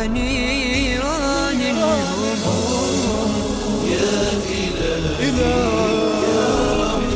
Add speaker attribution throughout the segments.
Speaker 1: ونيران الهموم يا إلهي.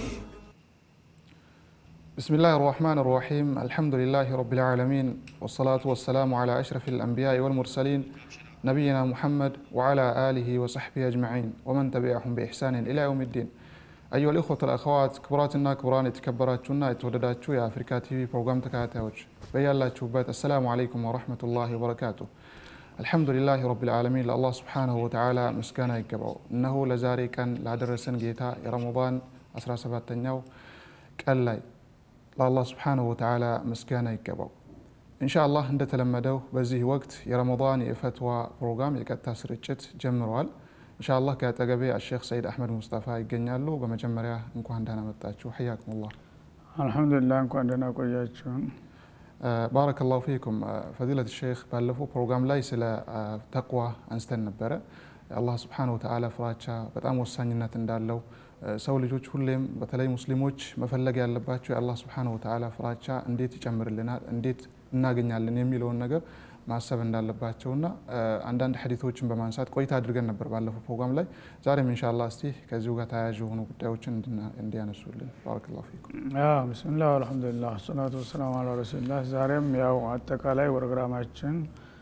Speaker 2: بسم الله الرحمن الرحيم. الحمد لله رب العالمين، والصلاة والسلام على أشرف الأنبياء والمرسلين نبينا محمد وعلى آله وصحبه أجمعين ومن تبعهم بإحسان إلى يوم الدين. أيها الإخوة والأخوات، كبراتنا كبران يتكبراتنا يتودداتشو يا أفريكا تي في بروغرام تكاتاوج بيالاتشو بات. السلام عليكم ورحمة الله وبركاته. الحمد لله رب العالمين. لله سبحانه وتعالى مسكانا يقبعو إنه لزاري كان لعدرسن جيتا رمضان 17ኛው ቀን ላይ ለአላህ ስብሓንሁ ወተዓላ ምስጋና ይገባው። ኢንሻአላህ እንደተለመደው በዚህ ወቅት የረመዳን የፈትዋ ፕሮግራም የቀጥታ ስርጭት ጀምሯል። ኢንሻአላህ ከአጠገቤ አልሼክ ሰይድ አህመድ ሙስጠፋ ይገኛሉ። በመጀመሪያ እንኳን ደህና መጣችሁ። حياكم
Speaker 3: አልহামዱሊላህ እንኳን ደህና ቆያችሁ።
Speaker 2: ባረከላሁ ፊኩም። ፈዲለት ሼክ ባለፈው ፕሮግራም ላይ ስለ ተቅዋ አንስተን ነበረ። አላህ ስብሓንሁ ወተዓላ ፍራቻ በጣም ወሳኝነት እንዳለው ሰው ልጆች ሁሌም በተለይ ሙስሊሞች መፈለግ ያለባቸው የአላህ ስብሓንሁ ወተዓላ ፍራቻ እንዴት ይጨምርልናል፣ እንዴት እናገኛለን የሚለውን ነገር ማሰብ እንዳለባቸውና አንዳንድ ሐዲሶችን በማንሳት ቆይታ አድርገን ነበር ባለፈው ፕሮግራም ላይ። ዛሬም ኢንሻአላህ እስቲ ከዚሁ ጋር ተያያዥ የሆኑ ጉዳዮችን እንዲያነሱልን። ባረከላሁ ፊኩም።
Speaker 3: ቢስሚላህ ወልሐምዱሊላህ ሰላቱ ወሰላሙ ዐላ ረሱሊላህ። ዛሬም ያው አጠቃላይ ፕሮግራማችን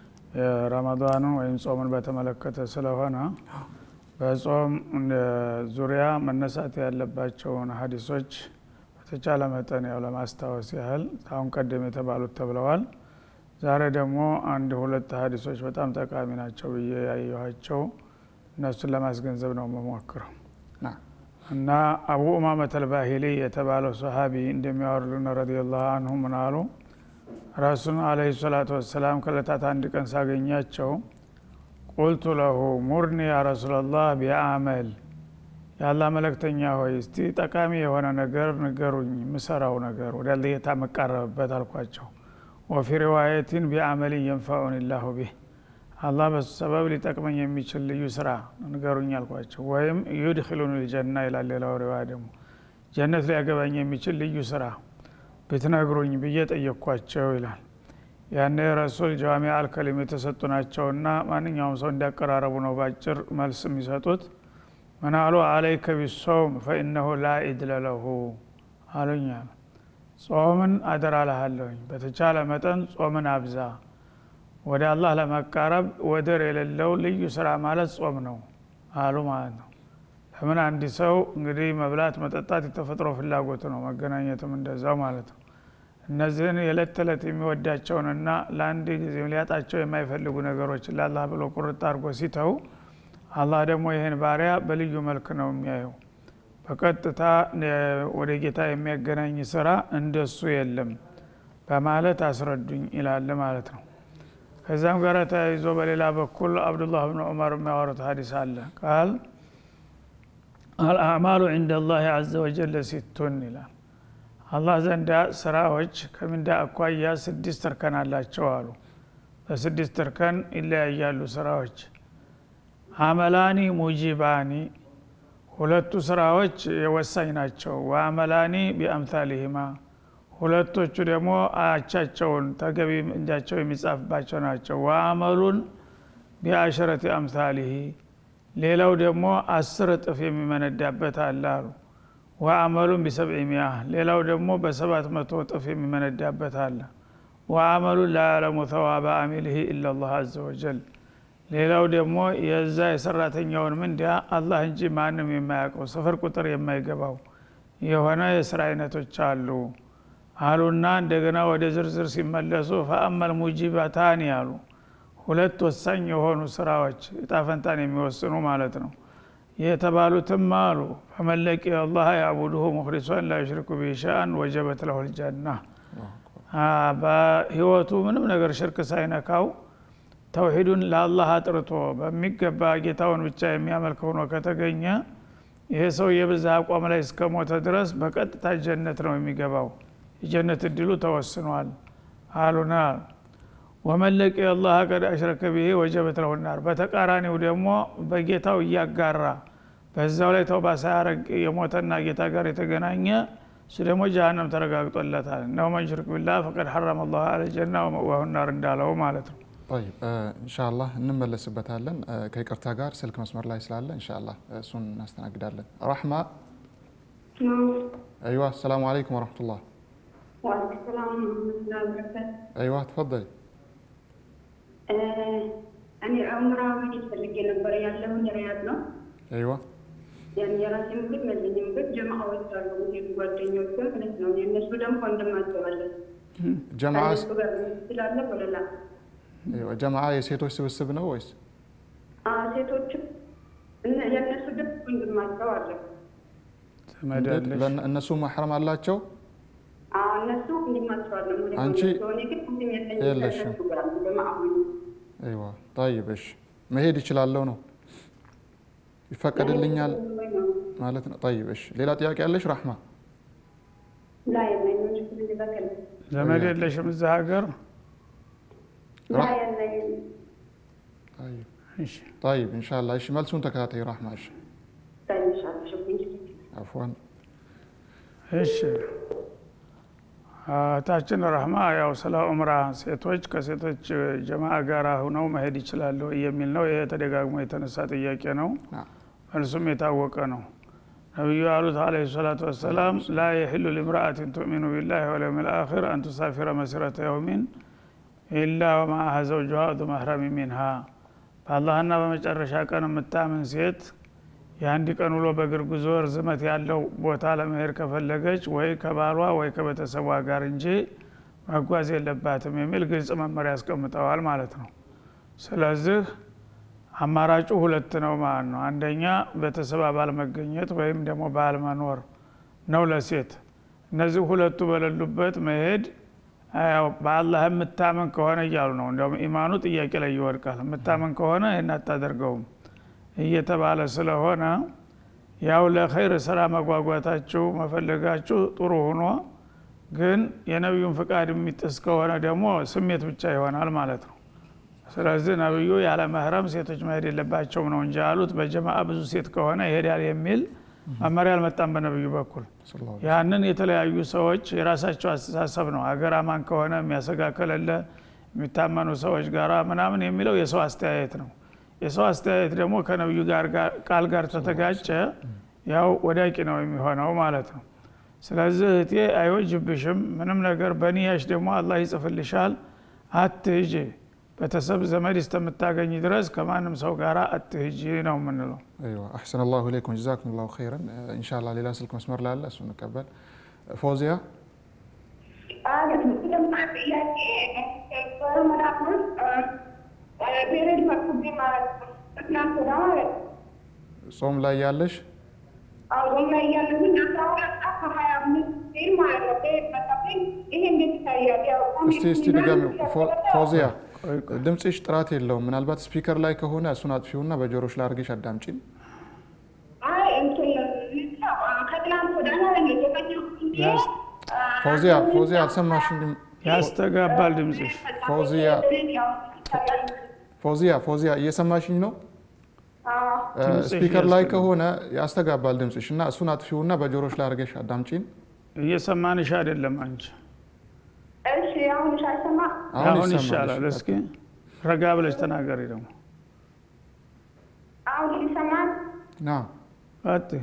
Speaker 3: ረመዳን ወይም ጾምን በተመለከተ ስለሆነ በጾም ዙሪያ መነሳት ያለባቸውን ሐዲሶች በተቻለ መጠን ያው ለማስታወስ ያህል አሁን ቀደም የተባሉት ተብለዋል። ዛሬ ደግሞ አንድ ሁለት ሐዲሶች በጣም ጠቃሚ ናቸው ብዬ ያየኋቸው እነሱን ለማስገንዘብ ነው የምሞክረው። እና አቡ ኡማመተ አልባሂሊ የተባለው ሱሐቢ እንደሚያወርዱን ረዲየላሁ ዐንሁ ምን አሉ? ረሱል አለይሂ ሰላቱ ወሰላም ከለታት አንድ ቀን ሳገኛቸው ቁልቱ ለሁ ሙርኒ ያ ረሱላላህ ቢአመል፣ የአላህ መልእክተኛ ሆይ እስቲ ጠቃሚ የሆነ ነገር ንገሩኝ፣ ምሰራው ነገር ወደ አላህ የታመቃረብበት አልኳቸው። ወፊ ሪዋየቲን ቢአመል ينفعني الله به፣ አላህ በሰበብ ሊጠቅመኝ የሚችል ልዩ ስራ ንገሩኝ አልኳቸው። ወይም يدخلون الجنة ይላል ሌላው ሪዋያ ደግሞ ጀነት ሊያገባኝ የሚችል ልዩ ስራ ብትነግሩኝ ብዬ ጠየቅኳቸው ይላል። ያኔ ረሱል ጃሚዕ አልከሊም የተሰጡ ናቸውና ማንኛውም ሰው እንዲያቀራረቡ ነው ባጭር መልስ የሚሰጡት። ምን አሉ? አለይከ ቢሶም ፈኢነሁ ላ ኢድለ ለሁ አሉኝ። ጾምን አደራልሃለሁኝ፣ በተቻለ መጠን ጾምን አብዛ፣ ወደ አላህ ለመቃረብ ወደር የሌለው ልዩ ስራ ማለት ጾም ነው አሉ ማለት ነው። ለምን አንድ ሰው እንግዲህ መብላት መጠጣት የተፈጥሮ ፍላጎት ነው፣ መገናኘትም እንደዛው ማለት ነው። እነዚህን የዕለት ተዕለት የሚወዳቸውንና ለአንድ ጊዜ ሊያጣቸው የማይፈልጉ ነገሮች ለአላህ ብሎ ቁርጥ አድርጎ ሲተው አላህ ደግሞ ይህን ባሪያ በልዩ መልክ ነው የሚያየው። በቀጥታ ወደ ጌታ የሚያገናኝ ስራ እንደሱ የለም በማለት አስረዱኝ ይላል ማለት ነው። ከዛም ጋር ተያይዞ በሌላ በኩል አብዱላህ ብን ዑመር የሚያወሩት ሐዲስ አለ። ቃል አልአዕማሉ ዐንደ አላህ ዐዘ ወጀል ሲቱን ይላል። አላህ ዘንዳ ስራዎች ከምንዳ አኳያ 6 እርከን አላቸው አሉ። በ6 እርከን ይለያያሉ ስራዎች። አመላኒ ሙጂባኒ፣ ሁለቱ ስራዎች የወሳኝ ናቸው። ወአመላኒ ቢአምሳሊሂማ፣ ሁለቶቹ ደግሞ አቻቸውን ተገቢ እንጃቸው የሚጻፍባቸው ናቸው። ወአመሉን ቢአሽረቲ አምሳሊሂ፣ ሌላው ደግሞ 10 እጥፍ የሚመነዳበት አለ አሉ። ወአመሉን ቢሰብዒሚያ፣ ሌላው ደግሞ በ700 እጥፍ የሚመነዳበት አለ። ወአመሉን ላ ያዕለሙ ሰዋበ አሚሊሂ ኢለላህ ዐዘ ወጀል፣ ሌላው ደግሞ የዛ የሰራተኛውን ምንዳ አላህ እንጂ ማንም የማያውቀው ስፍር ቁጥር የማይገባው የሆነ የስራ አይነቶች አሉ አሉና እንደገና ወደ ዝርዝር ሲመለሱ ፈአመል ሙጂባታኒ አሉ። ሁለት ወሳኝ የሆኑ ስራዎች ዕጣ ፈንታን የሚወስኑ ማለት ነው የተባሉትም አሉ ፈመን ለቂየ አላህ ያዕቡዱሁ ሙኽሊሰን ላ ዩሽሪኩ ቢሂ ሸይአን ወጀበት ለሁል ጀና፣ በህይወቱ ምንም ነገር ሽርክ ሳይነካው ተውሂዱን ለአላህ አጥርቶ በሚገባ ጌታውን ብቻ የሚያመልክ ሆኖ ከተገኘ ይሄ ሰው የበዛ አቋም ላይ እስከሞተ ድረስ በቀጥታ ጀነት ነው የሚገባው፣ የጀነት እድሉ ተወስኗል አሉና። ወመን ለቂየ አላህ ቀድ አሽረከ ቢሂ ወጀበት ለሁ ናር፣ በተቃራኒው ደግሞ በጌታው እያጋራ በዛው ላይ ተውባ ሳያረግ የሞተና ጌታ ጋር የተገናኘ እሱ ደግሞ ጀሃነም ተረጋግጦለታል። ነው ማን ሽርክ ቢላህ ፈቀድ ሐረመ አላሁ ዐለይሂ ጀና ወመእዋሁ ናር እንዳለው ማለት ነው።
Speaker 2: طيب ኢንሻአላህ እንመለስበታለን ከይቅርታ ጋር ስልክ መስመር ላይ ስላለ ኢንሻአላህ እሱን እናስተናግዳለን ረህማ ايوه السلام عليكم ورحمه الله
Speaker 4: وعليكم السلام ورحمة الله وبركاته.
Speaker 2: ايوه تفضلي.
Speaker 4: أنا عمرة من يسلك نبر يالله من رياضنا.
Speaker 2: ايوه.
Speaker 4: يعني يراسي ممكن مزيني ممكن جماعة ويسالوا من يقعدين يوكل من النوم الناس بدهم كندمات ولا.
Speaker 2: جماعة.
Speaker 4: سلالة ولا لا.
Speaker 2: ايوه جماعة يسيتوش سبسب ነው ወይስ?
Speaker 4: ሴቶች የነሱ ደም كندمات ولا.
Speaker 2: እነሱ ማህረም አላቸው
Speaker 4: እነሱ እንዲማቸዋለን ወደ
Speaker 2: አንቺ
Speaker 4: የለሽም
Speaker 2: ايوه طيب ايش መሄድ ይችላልው ነው ይፈቀድልኛል ማለት ነው طيب ايش ሌላ ጥያቄ ያለሽ ረህማ
Speaker 4: لا የለኝም ችግር ይበከል
Speaker 3: ዘመድ የለሽም እዛ ሀገር
Speaker 4: لا የለኝም
Speaker 2: طيب
Speaker 3: እሺ
Speaker 2: طيب ان شاء الله ايش መልሱን ተከታታይ ረህማ እሺ
Speaker 4: طيب ان شاء الله شكرا
Speaker 2: عفوا
Speaker 3: እሺ ታችን ረህማ ያው ስለ ዑምራ ሴቶች ከሴቶች ጀማዓ ጋር ሆነው መሄድ ይችላሉ የሚል ነው ይሄ ተደጋግሞ የተነሳ ጥያቄ ነው መልሱም የታወቀ ነው ነብዩ አሉት አለይሂ ሰላቱ ወሰለም لا يحل لامرأة تؤمن بالله واليوم الآخر أن تسافر مسيرة يوم إلا ومعها زوجها ذو محرم منها በአላህና በመጨረሻ ቀን የምታምን ሴት የአንድ ቀን ውሎ በእግር ጉዞ ርዝመት ያለው ቦታ ለመሄድ ከፈለገች ወይ ከባሏ ወይ ከቤተሰቧ ጋር እንጂ መጓዝ የለባትም የሚል ግልጽ መመሪያ ያስቀምጠዋል ማለት ነው ስለዚህ አማራጩ ሁለት ነው ማለት ነው አንደኛ ቤተሰብ አባል መገኘት ወይም ደግሞ ባል መኖር ነው ለሴት እነዚህ ሁለቱ በሌሉበት መሄድ ያው በአላህ የምታመን ከሆነ ይያሉ ነው እንደውም ኢማኑ ጥያቄ ላይ ይወድቃል የምታመን ከሆነ እናታደርገውም እየተባለ ስለሆነ ያው ለኸይር ስራ መጓጓታችሁ መፈለጋችሁ ጥሩ ሆኖ ግን የነብዩን ፍቃድ የሚጥስ ከሆነ ደግሞ ስሜት ብቻ ይሆናል ማለት ነው ስለዚህ ነብዩ ያለ መህረም ሴቶች መሄድ የለባቸው ነው እንጂ አሉት በጀማዓ ብዙ ሴት ከሆነ ይሄዳል የሚል መመሪያ አልመጣም በነብዩ በኩል ያንን የተለያዩ ሰዎች የራሳቸው አስተሳሰብ ነው አገር አማን ከሆነ የሚያሰጋ ከሌለ የሚታመኑ ሰዎች ጋራ ምናምን የሚለው የሰው አስተያየት ነው የሰው አስተያየት ደግሞ ከነብዩ ጋር ቃል ጋር ተተጋጨ ያው ወዳቂ ነው የሚሆነው ማለት ነው ስለዚህ እቴ አይወጅብሽም ምንም ነገር በኒያሽ ደግሞ አላህ ይጽፍልሻል አትሂጂ በተሰብ ዘመድ እስከምታገኝ ድረስ ከማንም ሰው ጋር አትሂጂ ነው ምንለው
Speaker 2: ايوه احسن الله اليكم جزاكم الله خيرا ان شاء الله ሌላ ስልክ መስመር ላይ አለ እሱን እንቀበል ፎዚያ ጾም ላይ ያለሽ
Speaker 4: ጾም ላይ ያለሽ
Speaker 2: እስቲ ድጋሚ ፎዚያ ድምጽሽ ጥራት የለውም ምናልባት ስፒከር ላይ ከሆነ እሱን አጥፊውና በጆሮሽ ላይ አድርገሽ አዳምጪኝ
Speaker 4: አይ እንትን ከትናንት ወዲያ ነው
Speaker 2: ፎዚያ አልሰማሽኝም
Speaker 3: ያስተጋባል ድምጽሽ
Speaker 2: ፎዚያ እየሰማሽኝ ነው ስፒከር ላይ ከሆነ ያስተጋባል ድምጽሽ እና እሱን አጥፊውና በጆሮሽ ላይ አድርገሽ አዳምጪኝ
Speaker 3: እየሰማንሽ አይደለም አንቺ
Speaker 4: እሺ አሁን ሻይሰማ
Speaker 3: አሁን ይሻላል እስኪ ረጋ ብለሽ ተናገሪ ደግሞ
Speaker 4: አሁን ይሰማል
Speaker 2: ና
Speaker 3: አጥቴ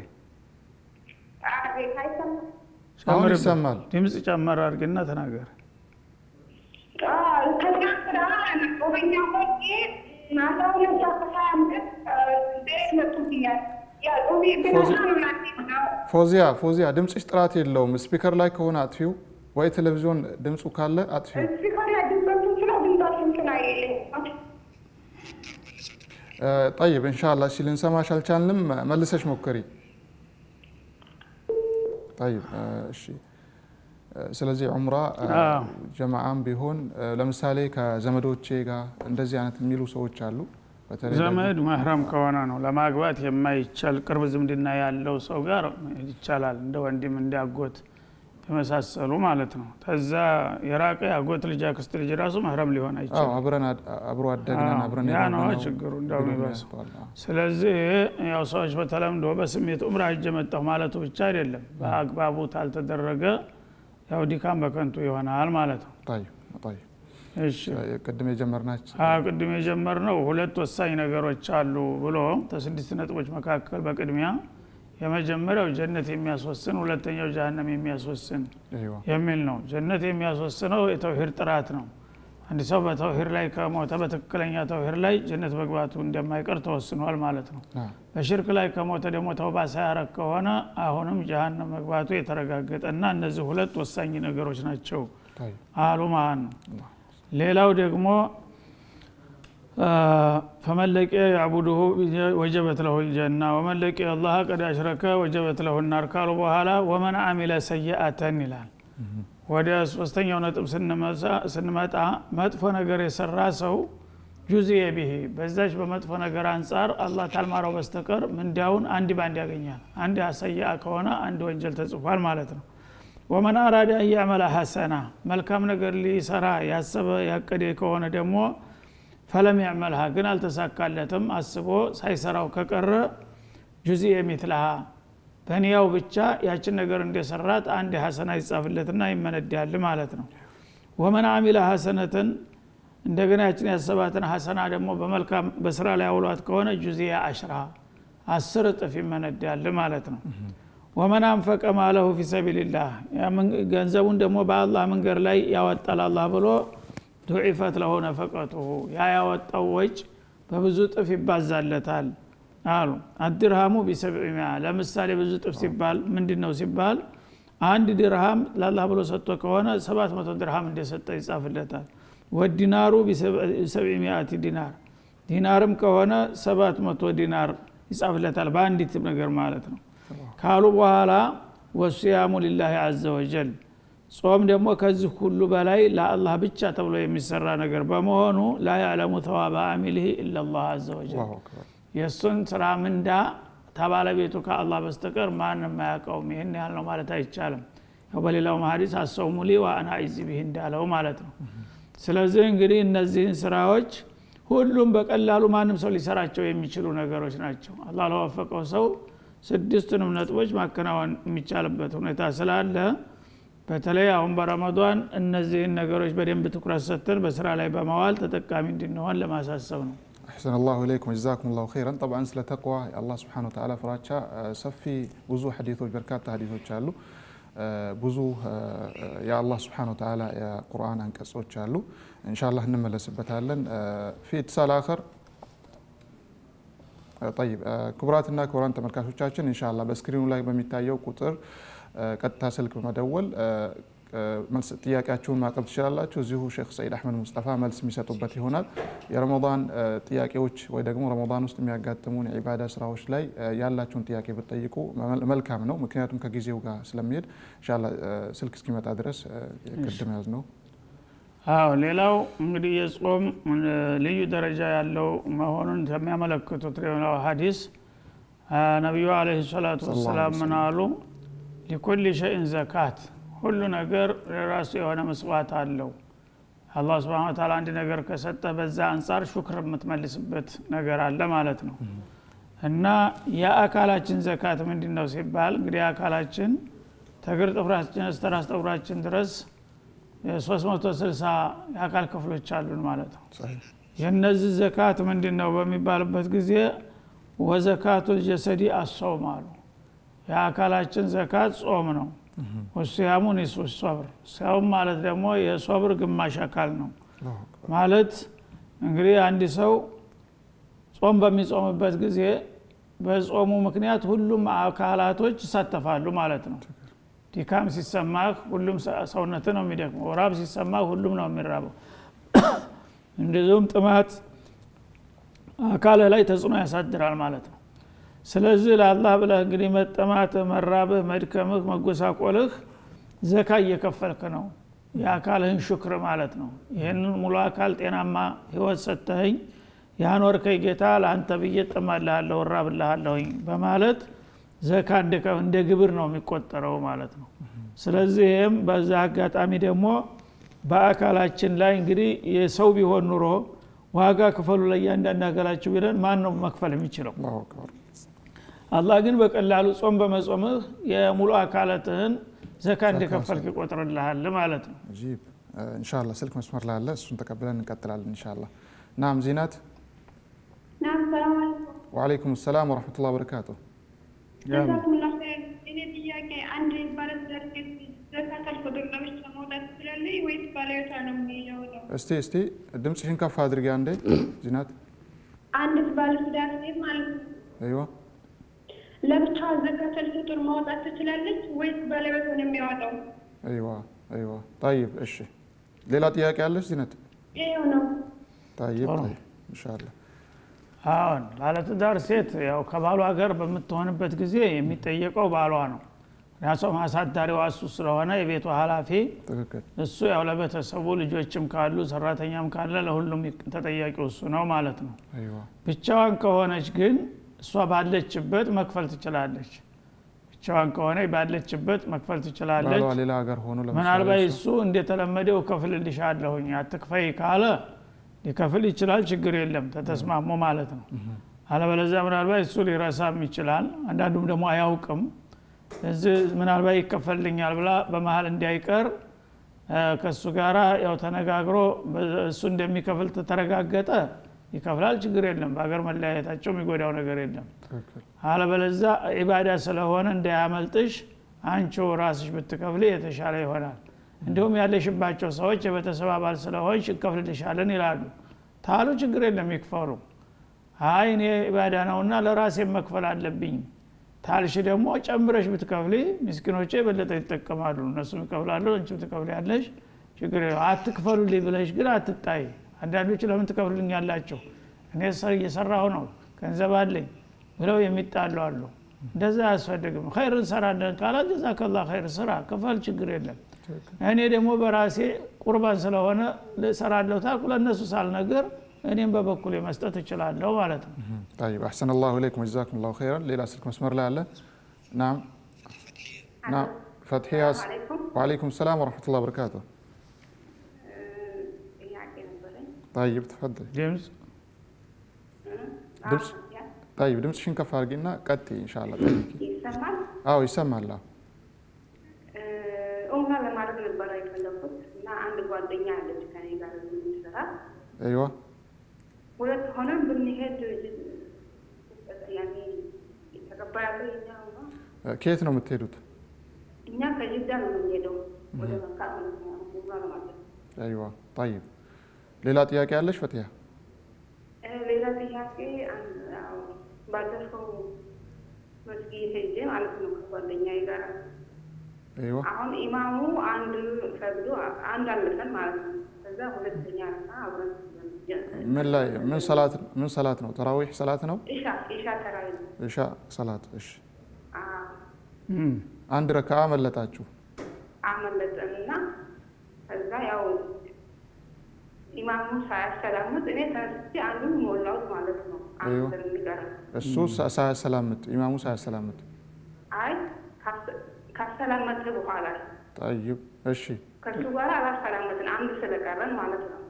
Speaker 2: አሁን ይሰማል
Speaker 3: ድምጽ ጨመር አድርግና ተናገሪ
Speaker 2: ፎዚያ ድምጽሽ ጥራት የለውም ስፒከር ላይ ከሆነ አጥፊው ወይ ቴሌቪዥን ድምጹ ካለ አጥፊው طيب ان شاء الله እሺ ልንሰማሽ አልቻልንም መልሰሽ ሞክሪ طيب እሺ ስለዚህ ዑምራ ጀማዓም ቢሆን ለምሳሌ ከዘመዶቼ ጋር እንደዚህ አይነት የሚሉ ሰዎች አሉ
Speaker 3: ዘመድ መህረም ከሆነ ነው ለማግባት የማይቻል ቅርብ ዝምድና ያለው ሰው ጋር ይቻላል እንደ ወንድም እንዲያጎት የመሳሰሉ ማለት ነው ተዛ የራቀ ያጎት ልጅ አክስት ልጅ ራሱ መህረም ሊሆን አይችልም
Speaker 2: አብሮ አደግና አብረን
Speaker 3: ያ ነው ችግሩ እንደው ይባስ ስለዚህ ያው ሰዎች በተለምዶ በስሜት ዑምራ እየመጣው ማለቱ ብቻ አይደለም በአግባቡ ታልተደረገ ያው ዲካም በከንቱ ይሆናል ማለት ነው
Speaker 2: طيب
Speaker 3: እሺ
Speaker 2: ቅድም የጀመርናቸው
Speaker 3: ቅድም የጀመርነው ሁለት ወሳኝ ነገሮች አሉ ብሎ ተስድስት ነጥቦች መካከል በቅድሚያ የመጀመሪያው ጀነት የሚያስወስን ሁለተኛው ጀሃነም የሚያስወስን የሚል ነው። ጀነት የሚያስወስነው የተውሂድ ጥራት ነው። አንድ ሰው በተውሂድ ላይ ከሞተ በትክክለኛ ተውሂድ ላይ ጀነት መግባቱ እንደማይቀር ተወስኗል ማለት ነው። በሽርክ ላይ ከሞተ ደግሞ ተውባ ሳያረግ ከሆነ አሁንም ጀሃነም መግባቱ የተረጋገጠና እነዚህ ሁለት ወሳኝ ነገሮች ናቸው አሉ ማለት ነው። ሌላው ደግሞ فمن لقي يعبده وجبت له الجنة ومن لقي الله قد أشرك وجبت له النار قالوا بحالا ومن عمل سيئة ይላል። ወደ ሶስተኛው ነጥብ ስንመጣ መጥፎ ነገር የሰራ ሰው ጁዚየ ቢሂ በዛች በመጥፎ ነገር አንፃር አላህ ታልማረው በስተቀር ምንዳውን አንድ ባንድ ያገኛል። አንድ ሰይአ ከሆነ አንድ ወንጀል ተጽፏል ማለት ነው። ومن أراد أن يعمل حسنة መልካም ነገር ሊሰራ ያሰበ ያቀደ ከሆነ ደግሞ فلم يعملها ግን አልተሳካለትም አስቦ ሳይሰራው ከቀረ ጁዚየ مثلها በኒያው ብቻ ያችን ነገር እንደሰራት አንድ ሐሰና ይጻፍለትና ይመነዳል ማለት ነው። ومن عمل حسنة እንደገና ያችን ያሰባትን ሐሰና ደግሞ በመልካም በስራ ላይ አውሏት ከሆነ ጁዚየ 10 እጥፍ ይመነዳል ማለት ነው። ومن انفق ماله في سبيل الله ገንዘቡን ደግሞ በአላህ መንገድ ላይ ያወጣል አላህ ብሎ ضعفت له نفقته ያ ያወጣው ወጭ በብዙ ጥፍ ይባዛለታል አሉ። አድርሃሙ ب700 ለምሳሌ ብዙ ጥፍ ሲባል ምንድነው ሲባል አንድ ድርሃም ለአላህ ብሎ ሰጥቶ ከሆነ 700 ድርሃም እንደሰጠ ይጻፍለታል። ወዲናሩ ب700 ዲናር ዲናርም ከሆነ 700 ዲናር ይጻፍለታል በአንዲት ነገር ማለት ነው። ካሉ በኋላ ወሲያሙ لله عز وجل ጾም ደግሞ ከዚህ ሁሉ በላይ ለአላህ ብቻ ተብሎ የሚሰራ ነገር በመሆኑ لا يعلم ثواب عامله الا الله عز وجل የሱን ስራ ምንዳ ተባለቤቱ ከአላህ በስተቀር ማንም ማያውቀው ይሄን ያህል ነው ማለት አይቻልም። ያው በሌላው ሐዲስ አሰውሙ ሊ ወአና አይዚ ቢሂ እንዳለው ማለት ነው። ስለዚህ እንግዲህ እነዚህን ስራዎች ሁሉም በቀላሉ ማንም ሰው ሊሰራቸው የሚችሉ ነገሮች ናቸው። አላህ ለወፈቀው ሰው ስድስቱንም ነጥቦች ማከናወን የሚቻልበት ሁኔታ ስላለ በተለይ አሁን በረመዳን እነዚህን ነገሮች በደንብ ትኩረት ሰጥተን በስራ ላይ በማዋል ተጠቃሚ እንድንሆን ለማሳሰብ ነው።
Speaker 2: أحسن الله إليكم وجزاكم الله خيرا. طبعا سለ ተቅዋ الله سبحانه وتعالى ፍራቻ ሰፊ ብዙ ሐዲሶች በርካታ ሐዲሶች አሉ። ብዙ የአላህ سبحانه وتعالى የቁርአን አንቀጾች አሉ። ኢንሻአላህ እንመለስበታለን። في اتصال آخر طيب ክቡራትና ክቡራን ተመልካቾቻችን ኢንሻአላህ በስክሪኑ ላይ በሚታየው ቁጥር ቀጥታ ስልክ በመደወል መልስ ጥያቄያችሁን ማቅረብ ትችላላችሁ። እዚሁ ሼክ ሰይድ አህመድ ሙስጠፋ መልስ የሚሰጡበት ይሆናል። የረመዳን ጥያቄዎች ወይ ደግሞ ረመዳን ውስጥ የሚያጋጥሙን የኢባዳ ስራዎች ላይ ያላችሁን ጥያቄ ብትጠይቁ መልካም ነው። ምክንያቱም ከጊዜው ጋር ስለሚሄድ ኢንሻአላህ ስልክ እስኪመጣ ድረስ ቅድም ያዝ ነው።
Speaker 3: ሌላው እንግዲህ የጾም ልዩ ደረጃ ያለው መሆኑን የሚያመለክቱት ነው ሐዲስ ነብዩ አለይሂ ሰላቱ ወሰለም ምናሉ لكل شيء زكاه ሁሉ ነገር ራሱ የሆነ መስዋዕት አለው። አላህ Subhanahu Wa Ta'ala አንድ ነገር ከሰጠ በዛ አንፃር ሹክር የምትመልስበት ነገር አለ ማለት ነው። እና የአካላችን ዘካት ምንድነው ሲባል እንግዲህ አካላችን ተግር ጥፍራችን እስከ ራስ ጥፍራችን ድረስ 360 የአካል ክፍሎች አሉን ማለት ነው። የነዚህ ዘካት ምንድነው በሚባልበት ጊዜ ወዘካቱል ጀሰዲ አስሶም አሉ። የአካላችን ዘካት ጾም ነው። ወሲያሙ ንስፉ ሶብር ጾም ማለት ደግሞ የሶብር ግማሽ አካል ነው ማለት እንግዲህ አንድ ሰው ጾም በሚጾምበት ጊዜ በጾሙ ምክንያት ሁሉም አካላቶች ይሳተፋሉ ማለት ነው። ዲካም ሲሰማህ ሁሉም ሰውነት ነው የሚደክመው። ራብ ሲሰማህ ሁሉም ነው የሚራበው። እንደዚሁም ጥማት አካል ላይ ተጽዕኖ ያሳድራል ማለት ነው። ስለዚህ ለአላህ ብለህ እንግዲህ መጠማት መራብህ መድከምህ መጎሳቆልህ ዘካ እየከፈልክ ነው። የአካልህን ሹክር ማለት ነው። ይሄንን ሙሉ አካል ጤናማ ህይወት ሰጥተኸኝ ያኖርከኝ ጌታ ለአንተ ብዬ እጠማልሃለሁ እራብልሃለሁኝ በማለት ዘካ እንደ ግብር ነው የሚቆጠረው ማለት ነው። ስለዚህም በዛ አጋጣሚ ደግሞ በአካላችን ላይ እንግዲህ የሰው ቢሆን ኑሮ ዋጋ ክፈሉ ለእያንዳንዱ አካላችሁ ቢለን ማን ነው መክፈል የሚችለው? አላህ ግን በቀላሉ ጾም በመጾምህ የሙሉ አካላትህን ዘካ እንደከፈልክ ይቆጥርልሃል ማለት ነው።
Speaker 2: አጂብ ኢንሻአላህ ስልክ መስመር ላይ አለ እሱን ተቀብለን እንቀጥላለን ኢንሻአላህ ናም ዚናት
Speaker 4: ናም ሰላም አለይኩም
Speaker 2: ወአለይኩም ሰላም ወራህመቱላሂ ወበረካቱ
Speaker 4: ጀዛኩሙላህ ኸይር እኔ ጥያቄ አንድ ባለትዳር ሴት ዘካተል ፊጥር ለብቻ መውጣት ትችላለች ወይስ ባለቤቷ ነው የሚያወጣው?
Speaker 2: እስቲ ድምፅሽን ከፍ አድርጊ አንዴ ዚናት
Speaker 4: አንድ ባለትዳር ሴት ማለት ነው
Speaker 2: አይዋ
Speaker 4: ለብቻ ዘካተል ፊጥር ማውጣት ትችላለች ወይስ ባለቤቷ ነው የሚያወጣው?
Speaker 2: አይዋ طيب እሺ ሌላ ጥያቄ አለሽ ዚናት?
Speaker 4: ይሄው ነው
Speaker 2: طيب ኢንሻአላህ
Speaker 3: አሁን ባለትዳር ሴት ያው ከባሏ ጋር በምትሆንበት ጊዜ የሚጠየቀው ባሏ ነው ያሰው ማሳዳሪው እሱ ስለሆነ የቤቱ ኃላፊ
Speaker 2: ትክክል
Speaker 3: እሱ ያው ለቤተሰቡ ልጆችም ካሉ ሰራተኛም ካለ ለሁሉም ተጠያቂው እሱ ነው ማለት ነው
Speaker 2: አይዋ
Speaker 3: ብቻዋን ከሆነች ግን እሷ ባለችበት መክፈል ትችላለች ብቻዋን ከሆነ ባለችበት መክፈል ትችላለች
Speaker 2: ባሏ ሌላ ሀገር ሆኖ ለምሳሌ
Speaker 3: ምናልባት እሱ እንደተለመደው ከፍልልሻለሁኝ አትክፈይ ካለ ሊከፍል ይችላል ችግር የለም ተተስማሙ ማለት ነው አለበለዚያ ምናልባት እሱ ሊረሳም ይችላል አንዳንዱም ደግሞ አያውቅም እዚህ ምናልባት ይከፈልኛል ብላ በመሃል እንዳይቀር ከሱ ጋራ ያው ተነጋግሮ እሱ እንደሚከፍል ተረጋገጠ ይከፍላል ችግር የለም በአገር መለያየታቸው የሚጎዳው ነገር የለም አለበለዚያ ኢባዳ ስለሆነ እንዳያመልጥሽ አንቺው ራስሽ ብትከፍሊ የተሻለ ይሆናል እንደውም ያለሽባቸው ሰዎች የቤተሰብ አባል ስለሆንሽ ይከፍልልሻለን ይላሉ ታሉ ችግር የለም ይክፈሉ አይ እኔ ኢባዳ ነውና ለራሴ መክፈል አለብኝ ታልሽ ደግሞ ጨምረሽ ብትከፍሊ ምስኪኖቼ በለጠ ይተከማሉ እነሱ ይከፍላሉ አንቺ ትከፍያለሽ ችግር የለም አትክፈሉልኝ ብለሽ ግን አትጣይ አንዳንዶች ለምን ትከፍሉልኛላችሁ እኔ እየሰራሁ ነው ገንዘብ አለኝ ብለው የሚጣሉ አሉ እንደዛ አያስፈልግም ኸይር እንሰራለን ካላ ጀዛከላህ ኸይር ስራ ከፈል ችግር የለም እኔ ደግሞ በራሴ ቁርባን ስለሆነ ለሰራለሁ ታኩ ለነሱ ሳልነገር እኔም በበኩሌ መስጠት እችላለሁ ማለት ነው
Speaker 2: طيب احسن الله اليكم وجزاكم الله خيرا ሌላ ስልክ መስመር ላይ አለ نعم نعم فتحي وعليكم السلام ورحمه الله وبركاته طيب تفضل
Speaker 3: جيمس
Speaker 2: دمس طيب دمسሽን ከፍ አድርጊና ቀጥይ ኢንሻአላህ
Speaker 4: ይሰማል
Speaker 2: አዎ ይሰማል
Speaker 4: ኡምራ ለማድረግ ነበር አይፈለኩት እና አንድ ጓደኛ አለች ከኔ ጋር የምትሰራ
Speaker 2: አይዋ
Speaker 4: ሁለት ሆነን ብንሄድ ያኔ ተቀባያለሁ
Speaker 2: ከየት ነው የምትሄዱት
Speaker 4: እኛ ከጅዳ ነው የምንሄደው ወደ መካ ነው ኡምራ ለማድረግ
Speaker 2: አይዋ طيب ሌላ ጥያቄ አለሽ ፈቲያ
Speaker 4: ሌላ ጥያቄ ባለፈው መስጊድ ሄጄ ማለት ነው ከጓደኛዬ ጋር
Speaker 2: አይዋ
Speaker 4: አሁን ኢማሙ አንድ ሰግዶ አንድ አለፈን ማለት ነው ከዛ ሁለተኛ አብረን ምን ሰላት ነው ተራዊህ ሰላት ነው ኢሻ ተራዊህ
Speaker 2: ኢሻ ሰላት እሺ አንድ ረካዓ መለጣችሁ
Speaker 4: አመለጠንና ከዛ ያው ኢማሙ ሳያሰላምት እኔ ተነስቼ አንዱን ሞላሁት ማለት ነው አንድ የሚቀር
Speaker 2: እሱ ሳያሰላምት ኢማሙ ሳያሰላምት
Speaker 4: አይ ካሰላመተ በኋላ
Speaker 2: طيب እሺ
Speaker 4: ከሱ ጋር አላሰላመትን አንድ ስለቀረን ማለት ነው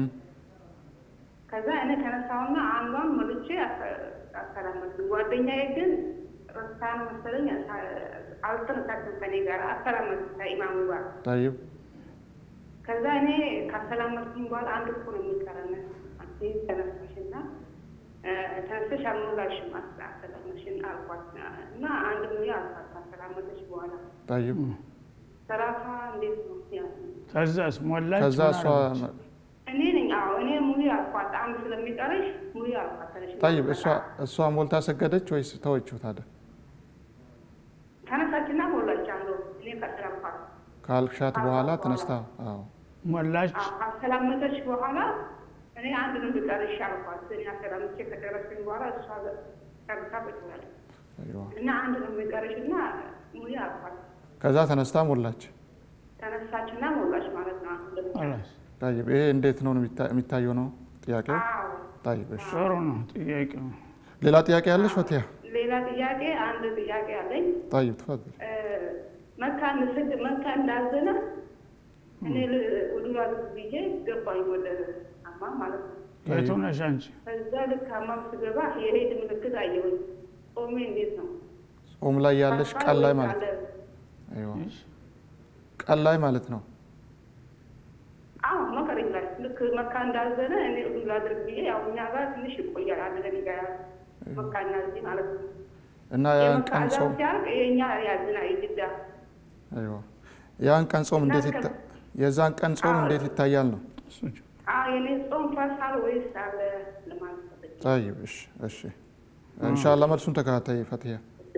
Speaker 4: ከዛ እኔ ተነሳውና አንዷን ሞልቼ አሰላመት ጓደኛዬ ግን ረስታን መሰለኝ አልተነሳችም ከኔ ጋር አሰላመት ከኢማሙ ጋር
Speaker 2: طيب
Speaker 4: ከዛ እኔ ካሰላመትኩኝ በኋላ አንድ እኮ ነው የሚቀረን አንቺ ተነሳሽና ተነስተሽ አልሞላሽም አሰላመትሽን አልኳት እና አንድ ሙያ አልኳት ካሰላመተሽ በኋላ
Speaker 2: طيب
Speaker 4: ሰላሳ እንዴት ነው
Speaker 3: ከዛስ ሞላች
Speaker 2: ከዛ
Speaker 4: እኔ ነኝ እኔ ሙያ አልኳት አንድ ስለሚቀረሽ ሙያ አልኳት
Speaker 2: طيب እሷ ሞልታ ሰገደች ወይስ ተወችው ታዲያ
Speaker 4: ተነሳችና ሞላች አንዱ እኔ ካሰላምኳት
Speaker 2: ካልሻት በኋላ ተነስታ አዎ
Speaker 3: ሞላች
Speaker 4: አሰላመተች በኋላ እኔ አንድ ነው ቢቀርሽ አልኳት እኔ አሰላምቼ ከደረስኩኝ በኋላ እሷ ጨርሳ በትዋል
Speaker 2: አይዋ
Speaker 4: እና አንድ ነው ቢቀርሽና ሙያ አልኳት
Speaker 2: ከዛ ተነስታ ሞላች
Speaker 4: ተነሳችና ሞላች ማለት ነው
Speaker 3: አላህ
Speaker 2: طيب ይሄ እንዴት ነው የሚታየው ነው ጥያቄው طيب እሺ
Speaker 3: ጥሩ ነው ጥያቄው
Speaker 2: ሌላ ጥያቄ ያለሽ ፈቲያ
Speaker 4: ሌላ ጥያቄ አንድ ጥያቄ አለኝ
Speaker 2: طيب تفضل
Speaker 4: መካ እንዳዘነ እኔ ወዱላ ብዬ ገባኝ ወደ አማም ማለት ነው
Speaker 3: የቱ ነሽ አንቺ
Speaker 4: ከዛ ልክ አማም ስገባ የሄድ ምልክት አየሁኝ ጾሜ እንዴት ነው
Speaker 2: ጾም ላይ ያለሽ ቀን ላይ ማለት አይዋ ቀን ላይ ማለት ነው
Speaker 4: መካ እንዳዘነ እኔ ላድርግ ብዬ ያው እኛ ጋር ትንሽ ይቆያል አደረኝ ጋር መካ እናዚህ ማለት ነው
Speaker 2: እና ያን ቀን ጾም
Speaker 4: የኛ ያዝና ይጅዳ
Speaker 2: አይዋ ያን ቀን ጾም እንዴት የዛን ቀን ጾም እንዴት ይታያል ነው
Speaker 4: የኔ ጾም ፈርሳል ወይስ አለ ለማለት
Speaker 2: طيب እሺ ኢንሻአላህ መልሱን ተከታታይ ፈትያ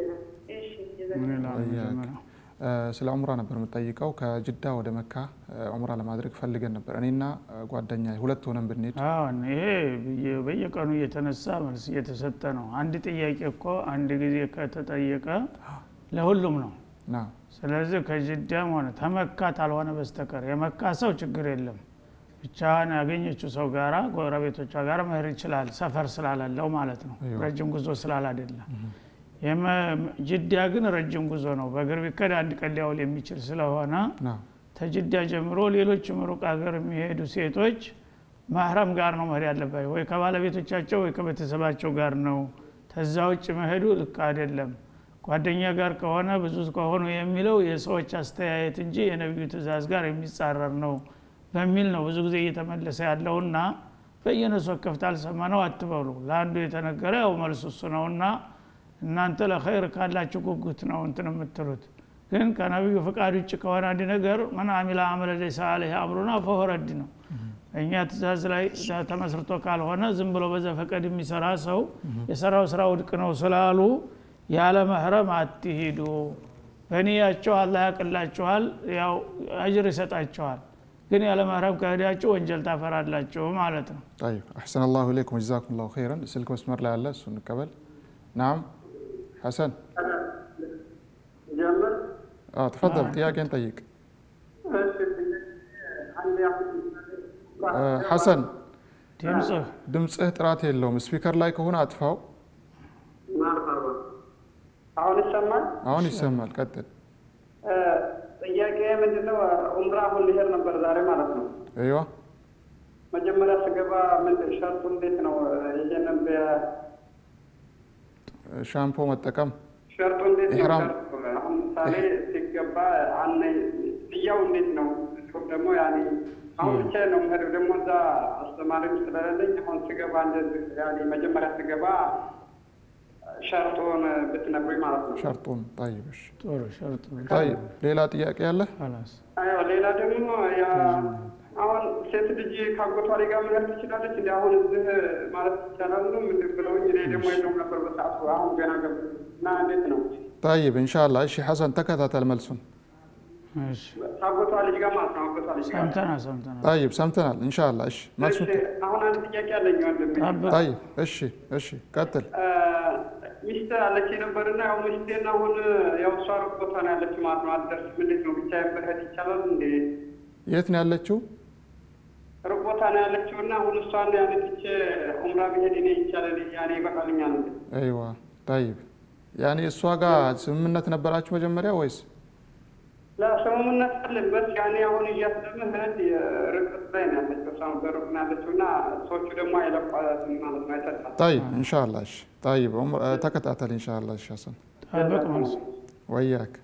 Speaker 2: ስለ ዑምራ ነበር የምጠይቀው ከጅዳ ወደ መካ ዑምራ ለማድረግ ፈልገን ነበር እኔና ጓደኛዬ ሁለት ሆነን ብንሄድ
Speaker 3: ይሄ በየቀኑ እየተነሳ መልስ እየተሰጠ ነው አንድ ጥያቄ እኮ አንድ ጊዜ ከተጠየቀ ለሁሉም ነው ስለዚህ ከጅዳም ሆነ ተመካ ታልሆነ በስተቀር የመካ ሰው ችግር የለም ብቻን ያገኘችው ሰው ጋራ ጎረቤቶቿ ጋር መሄድ ይችላል ሰፈር ስላላለው ማለት ነው ረጅም ጉዞ ስላላደለ ጅዳ ግን ረጅም ጉዞ ነው በእግር ቢከድ አንድ ቀን ሊያውል የሚችል ስለሆነ ተጅዳ ጀምሮ ሌሎች ሩቅ ሀገር የሚሄዱ ሴቶች ማህረም ጋር ነው መሄድ ያለባቸው ወይ ከባለቤቶቻቸው ወይ ከቤተሰባቸው ጋር ነው ተዛ ውጭ መሄዱ ልክ አይደለም ጓደኛ ጋር ከሆነ ብዙ ከሆኑ የሚለው የሰዎች አስተያየት እንጂ የነብዩ ትእዛዝ ጋር የሚጻረር ነው በሚል ነው ብዙ ጊዜ እየተመለሰ ያለውና በየነሱ ከፍታል ሰማነው አትበሉ ለአንዱ የተነገረ ያው መልሱ እሱ ነውና እናንተ ለኸይር ካላችሁ ጉጉት ነው እንትን የምትሉት ግን ከነብዩ ፍቃድ ውጭ ከሆነ አንድ ነገር ማን አሚላ አመለ ለይሳ አለህ አምሩና ፈወረድ ነው እኛ ትእዛዝ ላይ ተመስርቶ ካልሆነ ዝም ብሎ በዘፈቀድ የሚሰራ ሰው የሰራው ስራ ውድቅ ነው ስላሉ ያለ መህረም አትሂዱ በኒያቸው አላህ ያቀላችኋል ያው አጅር ይሰጣችኋል ግን ያለ መህረም ከሄዳችሁ ወንጀል ታፈራላችሁ ማለት ነው
Speaker 2: طيب احسن الله اليكم جزاكم الله خيرا ስልክ መስመር ላይ አለ እሱን እንቀበል نعم حسن
Speaker 5: جمل
Speaker 2: تفضل ጥያቄን ጠይቅ حسن ድምጽህ ጥራት የለውም ስፒከር ላይ ከሆነ አጥፋው አሁን ይሰማል ቀጥል
Speaker 5: ጥያቄ ምንድነው ዑምራ ሁሉ ሊሄድ ነበር ዛሬ ማለት ነው
Speaker 2: አይዋ
Speaker 5: መጀመሪያ ስገባ ምን ሸርጡ እንዴት ነው ይሄንን
Speaker 2: ሻምፖ መጠቀም
Speaker 5: ሸርጡ እንዴት ነው አሁን ሳሌ ሲገባ አነ ጥያው እንዴት ነው ደግሞ ያኔ አሁን ብቻ ነው ማለት ደግሞ እዛ አስተማሪም ስለሌለኝ አሁን ስገባ እንደዚህ ያኔ መጀመሪያ ስገባ ሸርጡን ብትነግሩኝ ማለት ነው
Speaker 2: ሸርጡን طيب እሺ
Speaker 3: ጥሩ ሸርጡ
Speaker 2: طيب ሌላ ጥያቄ አለ
Speaker 3: خلاص
Speaker 5: አዎ ሌላ ደግሞ ያ አሁን ሴት ልጅ ካጎቷ ጋር መሄድ ትችላለች እንዴ አሁን እዚህ ማለት ይቻላል ነው ምን ብለውኝ እኔ ደግሞ የለውም ነበር በሰዓቱ አሁን ገና ገባና እንዴት ነው
Speaker 2: طيب ان شاء الله እሺ ሐሰን ተከታተል መልሱን
Speaker 3: እሺ
Speaker 5: ካጎቷ ጋር ማለት ነው ካጎቷ ጋር
Speaker 3: ሰምተናል
Speaker 2: طيب ሰምተናል ان شاء الله እሺ መልሱን
Speaker 5: አሁን አንድ ጥያቄ አለኝ ወንድሜ
Speaker 2: طيب እሺ ቀጥል
Speaker 5: ሚስት አለች ነበርና ያው ሚስቴና አሁን ያው እሷ ሩቅ ቦታ ነው ያለችው ማለት ነው አትደርስም እንዴት ነው ብቻ መሄድ ይቻላል እንዴ
Speaker 2: የት ነው ያለችው
Speaker 5: ሩቅ ቦታ ነው ያለችውና አሁን እሷን ያለች ዑምራ ብሄድ እኔ ይቻላል ያኔ ይበቃልኛል
Speaker 2: አይዋ طيب ያኔ እሷ ጋር ስምምነት ነበራችሁ መጀመሪያ ወይስ
Speaker 5: ለሰሙነት አለን በስ ያኔ አሁን እያስደመህን ርቀት ላይ ነው ያለችው እሷ በሩቅ ነው ያለችውና ሰዎቹ ደግሞ አይለቋትም ማለት ነው አይተጣ
Speaker 2: طيب ان شاء الله እሺ طيب ተከታተል ان شاء الله እሺ ሐሰን
Speaker 3: ጠብቅ መልሱ
Speaker 2: ወያክ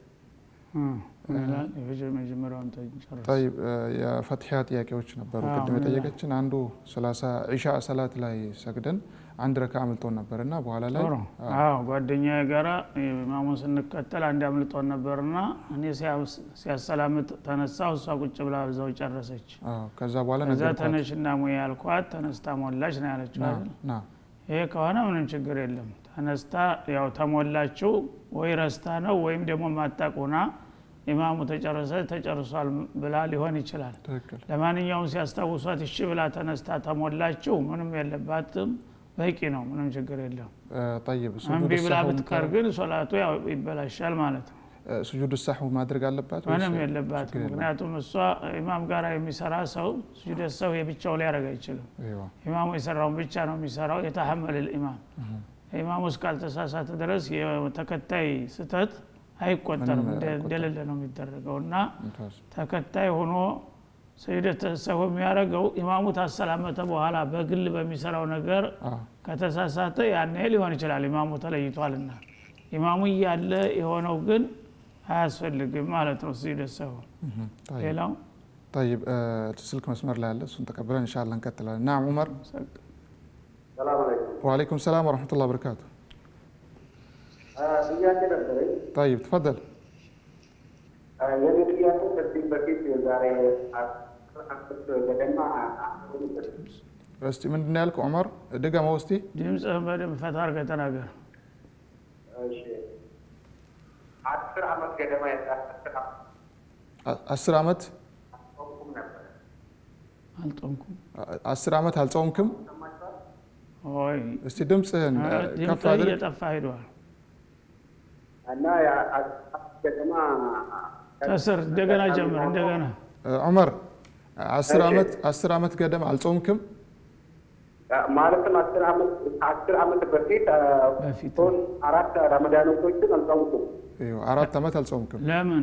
Speaker 3: መጀመሪያውን ተጨረሰ
Speaker 2: طيب የፈትሂያ ጥያቄዎች ነበሩ ቅድም የጠየቀችን አንዱ 30 ኢሻ ሰላት ላይ ሰግደን አንድ ረካ አምልጦን ነበርና በኋላ ላይ
Speaker 3: ጓደኛዬ ጋራ ኢማሙን ስንከተል አንድ አምልጦን ነበርና እኔ ሲያሰላምት ተነሳው እሷ ቁጭ ብላ እዛው ጨረሰች
Speaker 2: ከዛ በኋላ ነገር
Speaker 3: ተነሽና ሙያ ያልኳት ተነስታ ሞላች ነው ያለችው አይደል ይሄ ከሆነ ምንም ችግር የለም ተነስታ ያው ተሞላችው ወይ ረስታ ነው ወይም ደግሞ ማጣቁና ኢማሙ ተጨርሷል ብላ ሊሆን ይችላል ለማንኛውም ሲያስታውሷት እሺ ብላ ተነስታ ተሞላችው ምንም የለባትም በቂ ነው ምንም ችግር የለም
Speaker 2: طيب
Speaker 3: አንቢ ብላ ብትቀር ግን ሶላቱ ያው ይበላሻል ማለት ነው
Speaker 2: سجود السهو ማድረግ አለባት
Speaker 3: ወይ ምንም የለባትም ምክንያቱም እሷ ኢማም ጋራ የሚሰራ ሰው سجود السهو የብቻው ሊያረጋ ይችላል ኢማሙ የሰራውን ብቻ ነው የሚሰራው የተሐመለ الامام ኢማሙ እስካልተሳሳተ ድረስ የተከታይ ስተት አይቆጠርም እንደሌለ ነው የሚደረገውና ተከታይ ሆኖ سجود السهو የሚያረጋው ኢማሙ ታሰላመተ በኋላ በግል በሚሰራው ነገር ከተሳሳተ ያኔ ሊሆን ይችላል ኢማሙ ተለይቷልና ኢማሙ ያለ የሆነው ግን አያስፈልግም ማለት ነው سجود السهو ሌላው
Speaker 2: طيب سلك مسمر لا እሱን ተቀብለን ان شاء الله እንቀጥላለን نعم عمر
Speaker 5: ሰላም አለይኩም
Speaker 2: وعليكم السلام ورحمة الله وبركاته
Speaker 5: ጥያቄ ነበረኝ
Speaker 2: طيب تفضل
Speaker 5: የኔ ጥያቄ ከዚህ በፊት የዛሬ 10 ገደማ
Speaker 2: እስቲ ምንድን ነው ያልከው ዑመር ድገመው እስቲ
Speaker 3: ድምፅህን በደንብ ፈታ አድርገህ ተናገር
Speaker 5: እሺ 10 ዓመት ገደማ
Speaker 2: 10 ዓመት
Speaker 3: አልጾምኩም
Speaker 2: 10 ዓመት አልጾምክም
Speaker 3: ኦይ
Speaker 2: እስቲ ድምፅህን ከፍ አድርግ
Speaker 3: እየጠፋ ሄዷል
Speaker 5: እና ያ ገደማ
Speaker 3: ከስር እንደገና ጀምር እንደገና
Speaker 2: ዑመር 10 ዓመት ገደማ አልጾምክም
Speaker 5: ማለትም 10 ዓመት በፊት አራት ረመዳኖችን አልጾምኩም
Speaker 2: አራት ዓመት አልጾምክም
Speaker 3: ለምን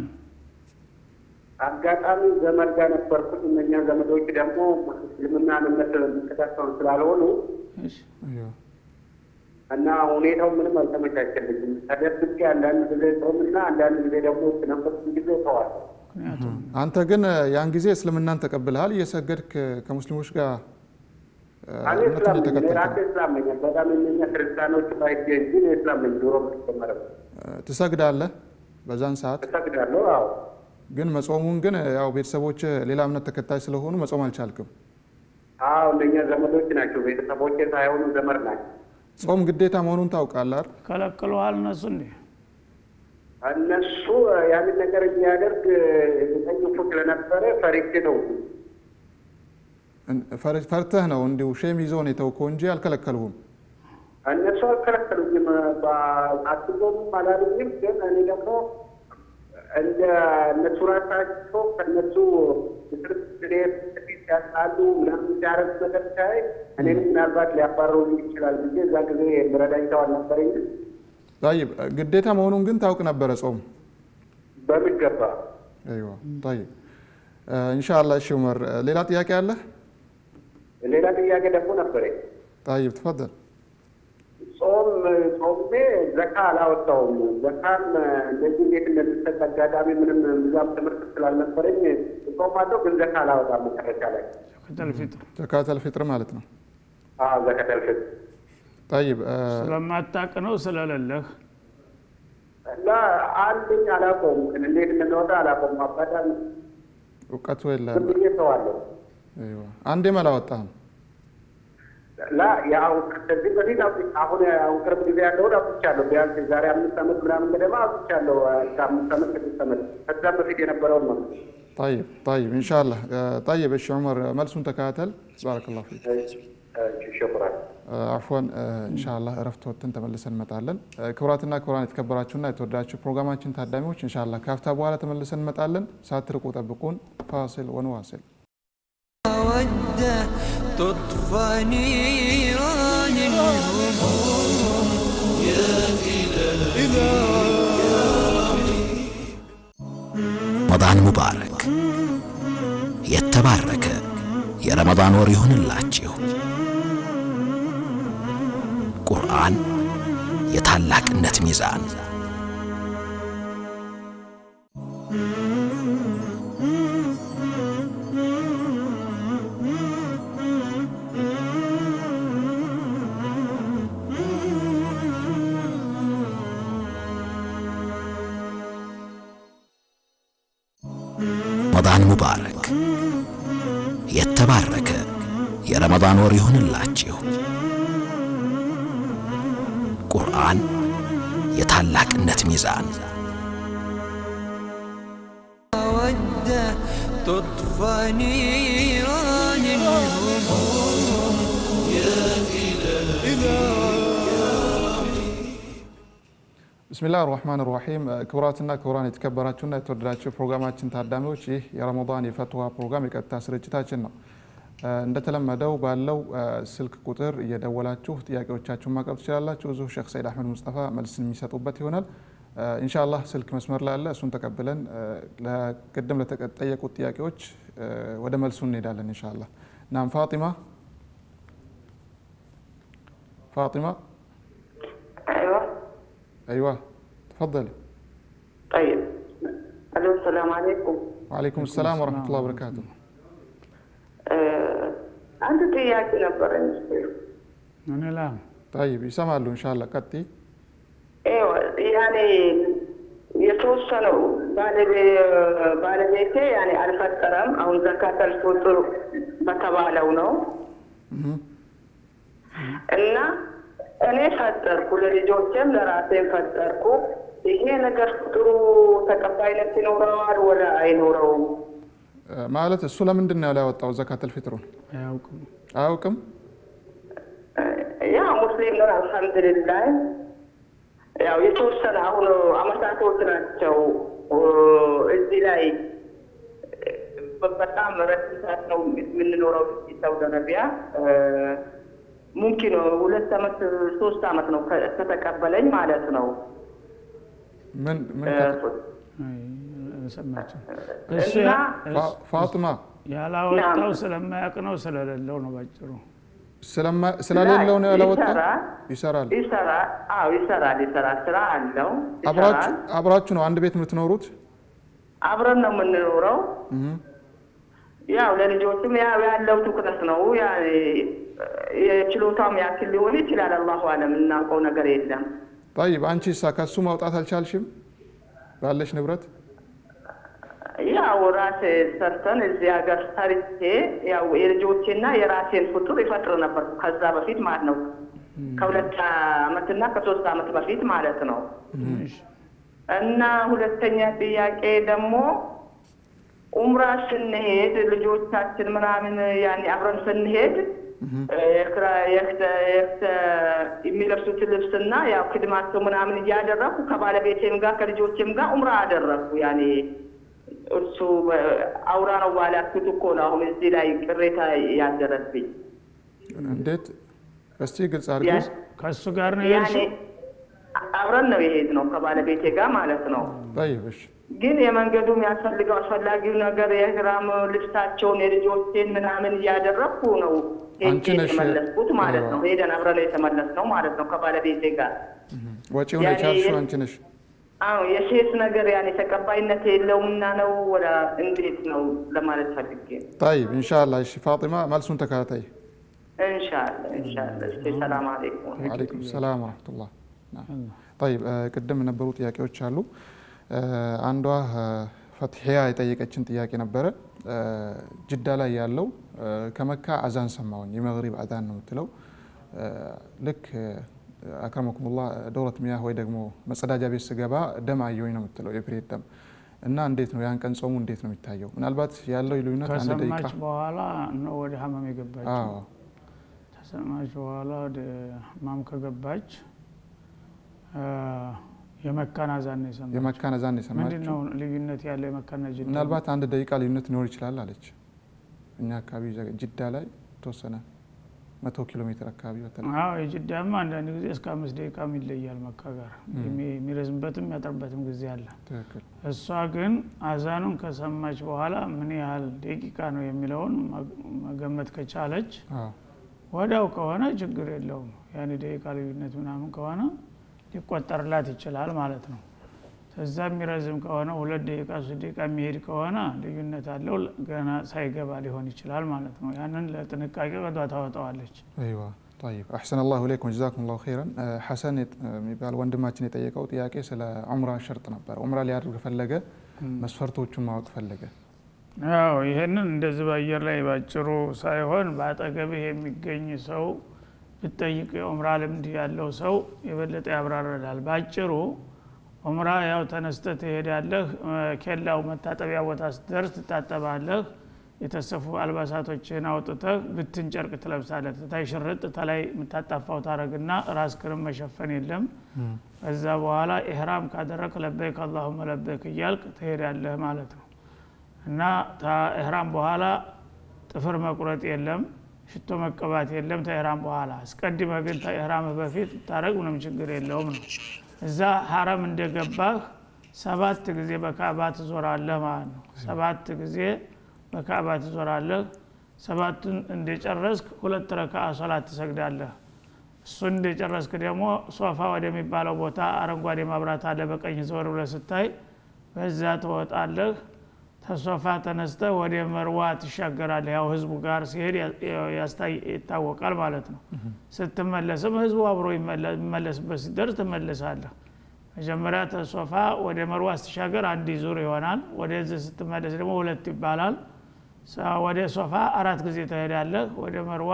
Speaker 5: አጋጣሚ ዘመድ ጋር ነበርኩኝ እነኛ ዘመዶች ደግሞ እስልምናን መከታተል ስላልሆኑ እና ሁኔታው ምንም አልተመቻቸልኝም ተደብቄ አንዳንድ ጊዜ ጾምና አንዳንድ ጊዜ ደግሞ ስነፈስ ጊዜ ተዋለሁ
Speaker 2: አንተ ግን ያን ጊዜ እስልምናን ተቀብለሃል እየሰገድክ ከሙስሊሞች ጋር
Speaker 5: በጣም እነኛ ክርስቲያኖች ባይገኝ ግን እስላም ነኝ ዶሮ ተመረጠ
Speaker 2: ትሰግዳለህ በዛን ሰዓት
Speaker 5: ትሰግዳለሁ አዎ
Speaker 2: ግን መጾሙን ግን ያው ቤተሰቦች ሌላ እምነት ተከታይ ስለሆኑ መጾም አልቻልክም
Speaker 5: አዎ እነኛ ዘመዶች ናቸው ቤተሰቦች ሳይሆኑ ዘመድ ናቸው
Speaker 2: ጾም ግዴታ መሆኑን ታውቃለህ
Speaker 3: ከለከሉሃል እነሱ እንዴ
Speaker 5: እነሱ ያን ነገር የሚያደርግ ጠይቁ ስለነበረ ፈሪቼ ነው
Speaker 2: ፈርተህ ነው እንዲሁ ሼም ይዞ ነው የተውከው እንጂ አልከለከሉህም
Speaker 5: እነሱ አልከለከሉኝም አትጾም አላሉኝም ግን እኔ ደግሞ እንደ እነሱ ራሳቸው ከእነሱ ስርት ያጣሉ ምናምን ሲያረግ ነገር ሳይ እኔም ምናልባት ሊያባረው ይችላል ብዬ እዛ ጊዜ ምረዳኝ ሰው አልነበረኝ
Speaker 2: طيب ግዴታ መሆኑን ግን ታውቅ ነበረ ጾም
Speaker 5: በሚገባ
Speaker 2: ايوه طيب ان شاء الله እሺ ዑመር ሌላ ጥያቄ አለ
Speaker 5: ሌላ ጥያቄ ደግሞ ነበረኝ
Speaker 2: طيب تفضل
Speaker 5: ጾሜ ዘካ አላወጣውም ዘካም እንደዚህ እንዴት እንደሚሰጥ አጋጣሚ ምንም ብዛም ትምህርት ስላልነበረኝ ጾማለሁ ግን ዘካ አላወጣም መጨረሻ ላይ
Speaker 2: ዘካተል ፊጥር ማለት ነው
Speaker 5: ዘካተል ፊጥር
Speaker 2: طيب
Speaker 3: ስለማታውቅ ነው ስለሌለህ
Speaker 5: لا አለኝ አላውቀውም ግን እንዴት እንደሚወጣ አላውቀውም አባዳን
Speaker 2: እውቀቱ የለም
Speaker 5: ايوه
Speaker 2: አንዴም አላወጣህም
Speaker 5: لا ያው ከዚህ በፊት አሁን ቅርብ ጊዜ ያለውን አውጥቻለሁ ቢያንስ ዛሬ 5 ዓመት ምናምን ገደማ አውጥቻለሁ 5 ዓመት 6 ዓመት ከዛም በፊት የነበረውን ነው
Speaker 2: طيب ان شاء الله طيب እሺ ዑመር መልሱን ተከታተል بارك الله فيك
Speaker 5: شكرا
Speaker 2: عفوا ان شاء الله እረፍት ወጥተን ተመልሰን እንመጣለን ክቡራትና ክቡራን የተከበራችሁና የተወደዳችሁ ፕሮግራማችን ታዳሚዎች ان شاء الله ካፍታ በኋላ ተመልሰን እንመጣለን ሳትርቁ ጠብቁን فاصل ونواصل
Speaker 1: ودة تطفى نيران الهموم يا إلهي
Speaker 6: رمضان مبارك يتبارك يا رمضان وريهن اللاتيو قرآن يتعلق النت ميزان رمضان مبارك يتبارك يا رمضان وريهن اللاتيو قرآن يتعلق النت ميزان
Speaker 1: ودة تطفى نيران الهموم يا إلهي
Speaker 2: بسم الله الرحمن الرحيم كبراتنا كبران የተከበራችሁና የተወደዳችሁ ፕሮግራማችን ታዳሚዎች ይህ የረመዳን የፈትዋ ፕሮግራም የቀጥታ ስርጭታችን ነው እንደተለመደው ባለው ስልክ ቁጥር እየደወላችሁ ጥያቄዎቻችሁን ማቅረብ ትችላላችሁ እዚሁ ሼክ ሰይድ አህመድ ሙስጠፋ መልስን የሚሰጡበት ይሆናል ኢንሻአላህ ስልክ መስመር ላይ አለ እሱን ተቀብለን ለቀደም ለተጠየቁት ጥያቄዎች ወደ መልሱ እንሄዳለን ኢንሻአላህ ናም فاطمة
Speaker 5: ايوه
Speaker 2: تفضلي
Speaker 5: طيب الو السلام عليكم
Speaker 2: ወአለይኩም ሰላም ወራህመቱላሂ ወበረካቱ።
Speaker 7: አንድ ጥያቄ ነበረኝ።
Speaker 3: ምን ላ
Speaker 2: طيب ይሰማሉ ኢንሻአላህ ቀጥይ።
Speaker 7: ያኔ የተወሰነው ባለቤቴ ያኔ አልፈጠረም። አሁን ዘካተል ፊጥር በተባለው ነው እና እኔ ፈጠርኩ፣ ለልጆቼም ለራሴም ፈጠርኩ። ይሄ ነገር ጥሩ ተቀባይነት ይኖረዋል ወላ አይኖረውም?
Speaker 2: ማለት እሱ ለምንድን ነው ያወጣው ዘካተል ፊጥሩን? አያውቅም።
Speaker 7: ያ ሙስሊም ነው አልሐምዱሊላህ። ያው የተወሰነ አሁን አመታቶች ናቸው እዚህ ላይ በጣም ረጅም ሰዓት ነው የምንኖረው ሳውዲ አረቢያ። ሙምኪን 2 አመት 3 አመት ነው ከተቀበለኝ ማለት ነው።
Speaker 2: ምን
Speaker 3: ሰማችሁ?
Speaker 2: ፋጡማ
Speaker 3: ያላወጣው ስለማያውቅ ነው ስለሌለው ነው ባጭሩ።
Speaker 2: ስለሌለው ነው ያላወጣው። ይሰራል።
Speaker 7: አዎ ይሰራል ስራ አለው።
Speaker 2: አብራችሁ ነው አንድ ቤት የምትኖሩት?
Speaker 7: አብረን ነው የምንኖረው። ያው ለልጆችም ያለው ትኩረት ነው። የችሎታም ያክል ሊሆን ይችላል። አላሁ አለም እናውቀው ነገር የለም።
Speaker 2: طيب አንቺስ ከሱ ማውጣት አልቻልሽም ባለሽ ንብረት?
Speaker 7: ያው ራሴ ሰርተን እዚህ ሀገር ሰርቼ ያው የልጆቼና የራሴን ፍጡር ይፈጥር ነበር ከዛ በፊት ማለት ነው። ከ2 አመትና ከ3 አመት በፊት ማለት ነው። እና ሁለተኛ ጥያቄ ደግሞ ኡምራ ስንሄድ ልጆቻችን ምናምን ያኔ አብረን ስንሄድ የሚለብሱት ልብስና ያው ክድማቸው ምናምን እያደረኩ ከባለቤቴም ጋር ከልጆቼም ጋር ኡምራ አደረኩ። ያኔ እሱ አውራ ነው ባላችሁት እኮ ነው አሁን እዚህ ላይ ቅሬታ ያደረብኝ።
Speaker 2: እንዴት እስቲ ግልጽ አድርጊ።
Speaker 3: ከሱ ጋር ነው ያልሽው?
Speaker 7: አብረን ነው የሄድነው ከባለቤቴ ጋር ማለት ነው።
Speaker 2: طيب እሺ።
Speaker 7: ግን የመንገዱ የሚያስፈልገው አስፈላጊው ነገር የኢህራም ልብሳቸውን የልጆቼን ምናምን እያደረኩ ነው የተመለስኩት ማለት ነው። ሄደን አብረን የተመለስነው ማለት ነው ከባለቤቴ ጋር።
Speaker 2: ወጪውን የቻልሽው አንቺ ነሽ?
Speaker 7: አዎ የሴት ነገር ያኔ ተቀባይነት የለውምና ነው ወላ እንዴት ነው ለማለት ፈልጌ።
Speaker 2: طيب ኢንሻአላህ። እሺ ፋጢማ መልሱን ተከታታይ
Speaker 7: ኢንሻአላህ። ሰላም አለይኩም።
Speaker 2: ወአለይኩም ሰላም ወራህመቱላህ። طيب ቅድም የነበሩ ጥያቄዎች አሉ። አንዷ ፈትሒያ የጠየቀችን ጥያቄ ነበረ። ጅዳ ላይ ያለው ከመካ አዛን ሰማሁኝ የመግሪብ አዛን ነው የምትለው። ልክ አክረመኩሙላህ ደውረት ሚያህ ወይ ደግሞ መጸዳጃ ቤት ስገባ ደም አየሁኝ ነው የምትለው፣ የፕሬድ ደም እና እንዴት ነው ያን ቀን ጾሙ እንዴት ነው የሚታየው? ምናልባት ያለው ልዩነት አንድ ደቂቃ
Speaker 3: ከሰማች በኋላ ነው ወደ ሐማም የገባች። ተሰማች በኋላ ወደ ሐማም ከገባች የመካን አዛን ነው የሰማችው።
Speaker 2: የመካን አዛን ነው የሰማችው።
Speaker 3: ምንድነው ልዩነት ያለው የመካና ጅዳ?
Speaker 2: ምናልባት አንድ ደቂቃ ልዩነት ሊኖር ይችላል አለች። እኛ አካባቢ ጅዳ ላይ ተወሰነ 100 ኪሎ ሜትር አካባቢ ወተለ።
Speaker 3: አዎ የጅዳማ አንዳንድ ጊዜ እስከ 5 ደቂቃም ይለያል መካ ጋር። የሚረዝምበትም የሚያጠርበትም ጊዜ አለ።
Speaker 2: ትክክል።
Speaker 3: እሷ ግን አዛኑን ከሰማች በኋላ ምን ያህል ደቂቃ ነው የሚለውን መገመት ከቻለች ወዳው ከሆነ ችግር የለውም። ያኔ ደቂቃ ልዩነት ምናምን ከሆነ ሊቆጠርላት ይችላል ማለት ነው። ከዛ የሚረዝም ከሆነ 2 ደቂቃ 3 ደቂቃ የሚሄድ ከሆነ ልዩነት አለው። ገና ሳይገባ ሊሆን ይችላል ማለት ነው። ያንን ለጥንቃቄ ቀዷ ታወጣዋለች።
Speaker 2: አይዋ طيب احسن الله اليكم وجزاكم الله خيرا። ሐሰን የሚባል ወንድማችን የጠየቀው ጥያቄ ስለ ዑምራ ሸርጥ ነበር። ዑምራ ሊያደርግ ፈለገ፣ መስፈርቶቹን ማወቅ ፈለገ።
Speaker 3: ያው ይሄንን እንደዚህ በአየር ላይ ባጭሩ ሳይሆን በአጠገብህ የሚገኝ ሰው ብትጠይቅ የዑምራ ልምድ ያለው ሰው የበለጠ ያብራራል። ባጭሩ ዑምራ ያው ተነስተህ ትሄዳለህ። ኬላው መታጠቢያ ቦታ ስትደርስ ትታጠባለህ። የተሰፉ አልባሳቶችን አውጥተህ ብትን ጨርቅ ትለብሳለህ። ተታይ ሽርጥ ተላይ የምታጣፋው ታረግና ራስክንም መሸፈን የለም። ከዛ በኋላ ኢህራም ካደረክ ለበይክ አላሁመ ለበይክ እያልክ ትሄዳለህ ማለት ነው። እና ኢህራም በኋላ ጥፍር መቁረጥ የለም፣ ሽቶ መቀባት የለም። ኢህራም በኋላ አስቀድመህ ግን ኢህራም በፊት ታረግ ምንም ችግር የለውም ነው። እዛ ሐረም እንደገባህ 7 ጊዜ በካዕባ ትዞራለህ ማለት ነው። 7 ጊዜ በካዕባ ትዞራለህ። 7ቱን እንደጨረስክ 2 ረካዓ ሶላት ትሰግዳለህ። እሱ እንደጨረስክ ደግሞ ሶፋ ወደሚባለው ቦታ አረንጓዴ ማብራት አለ በቀኝ ዞር ብለህ ስታይ በዛ ትወጣለህ። ተሶፋ ተነስተ ወደ መርዋ ትሻገራለህ ያው ህዝቡ ጋር ሲሄድ ይታወቃል ማለት ነው ስትመለስም ህዝቡ አብሮ ይመለስበት ሲደርስ ትመለሳለህ መጀመሪያ ተሶፋ ወደ መርዋ ስትሻገር አንድ ዙር ይሆናል ወደዚህ ስትመለስ ደግሞ ሁለት ይባላል ወደ ሶፋ 4 ጊዜ ትሄዳለህ ወደ መርዋ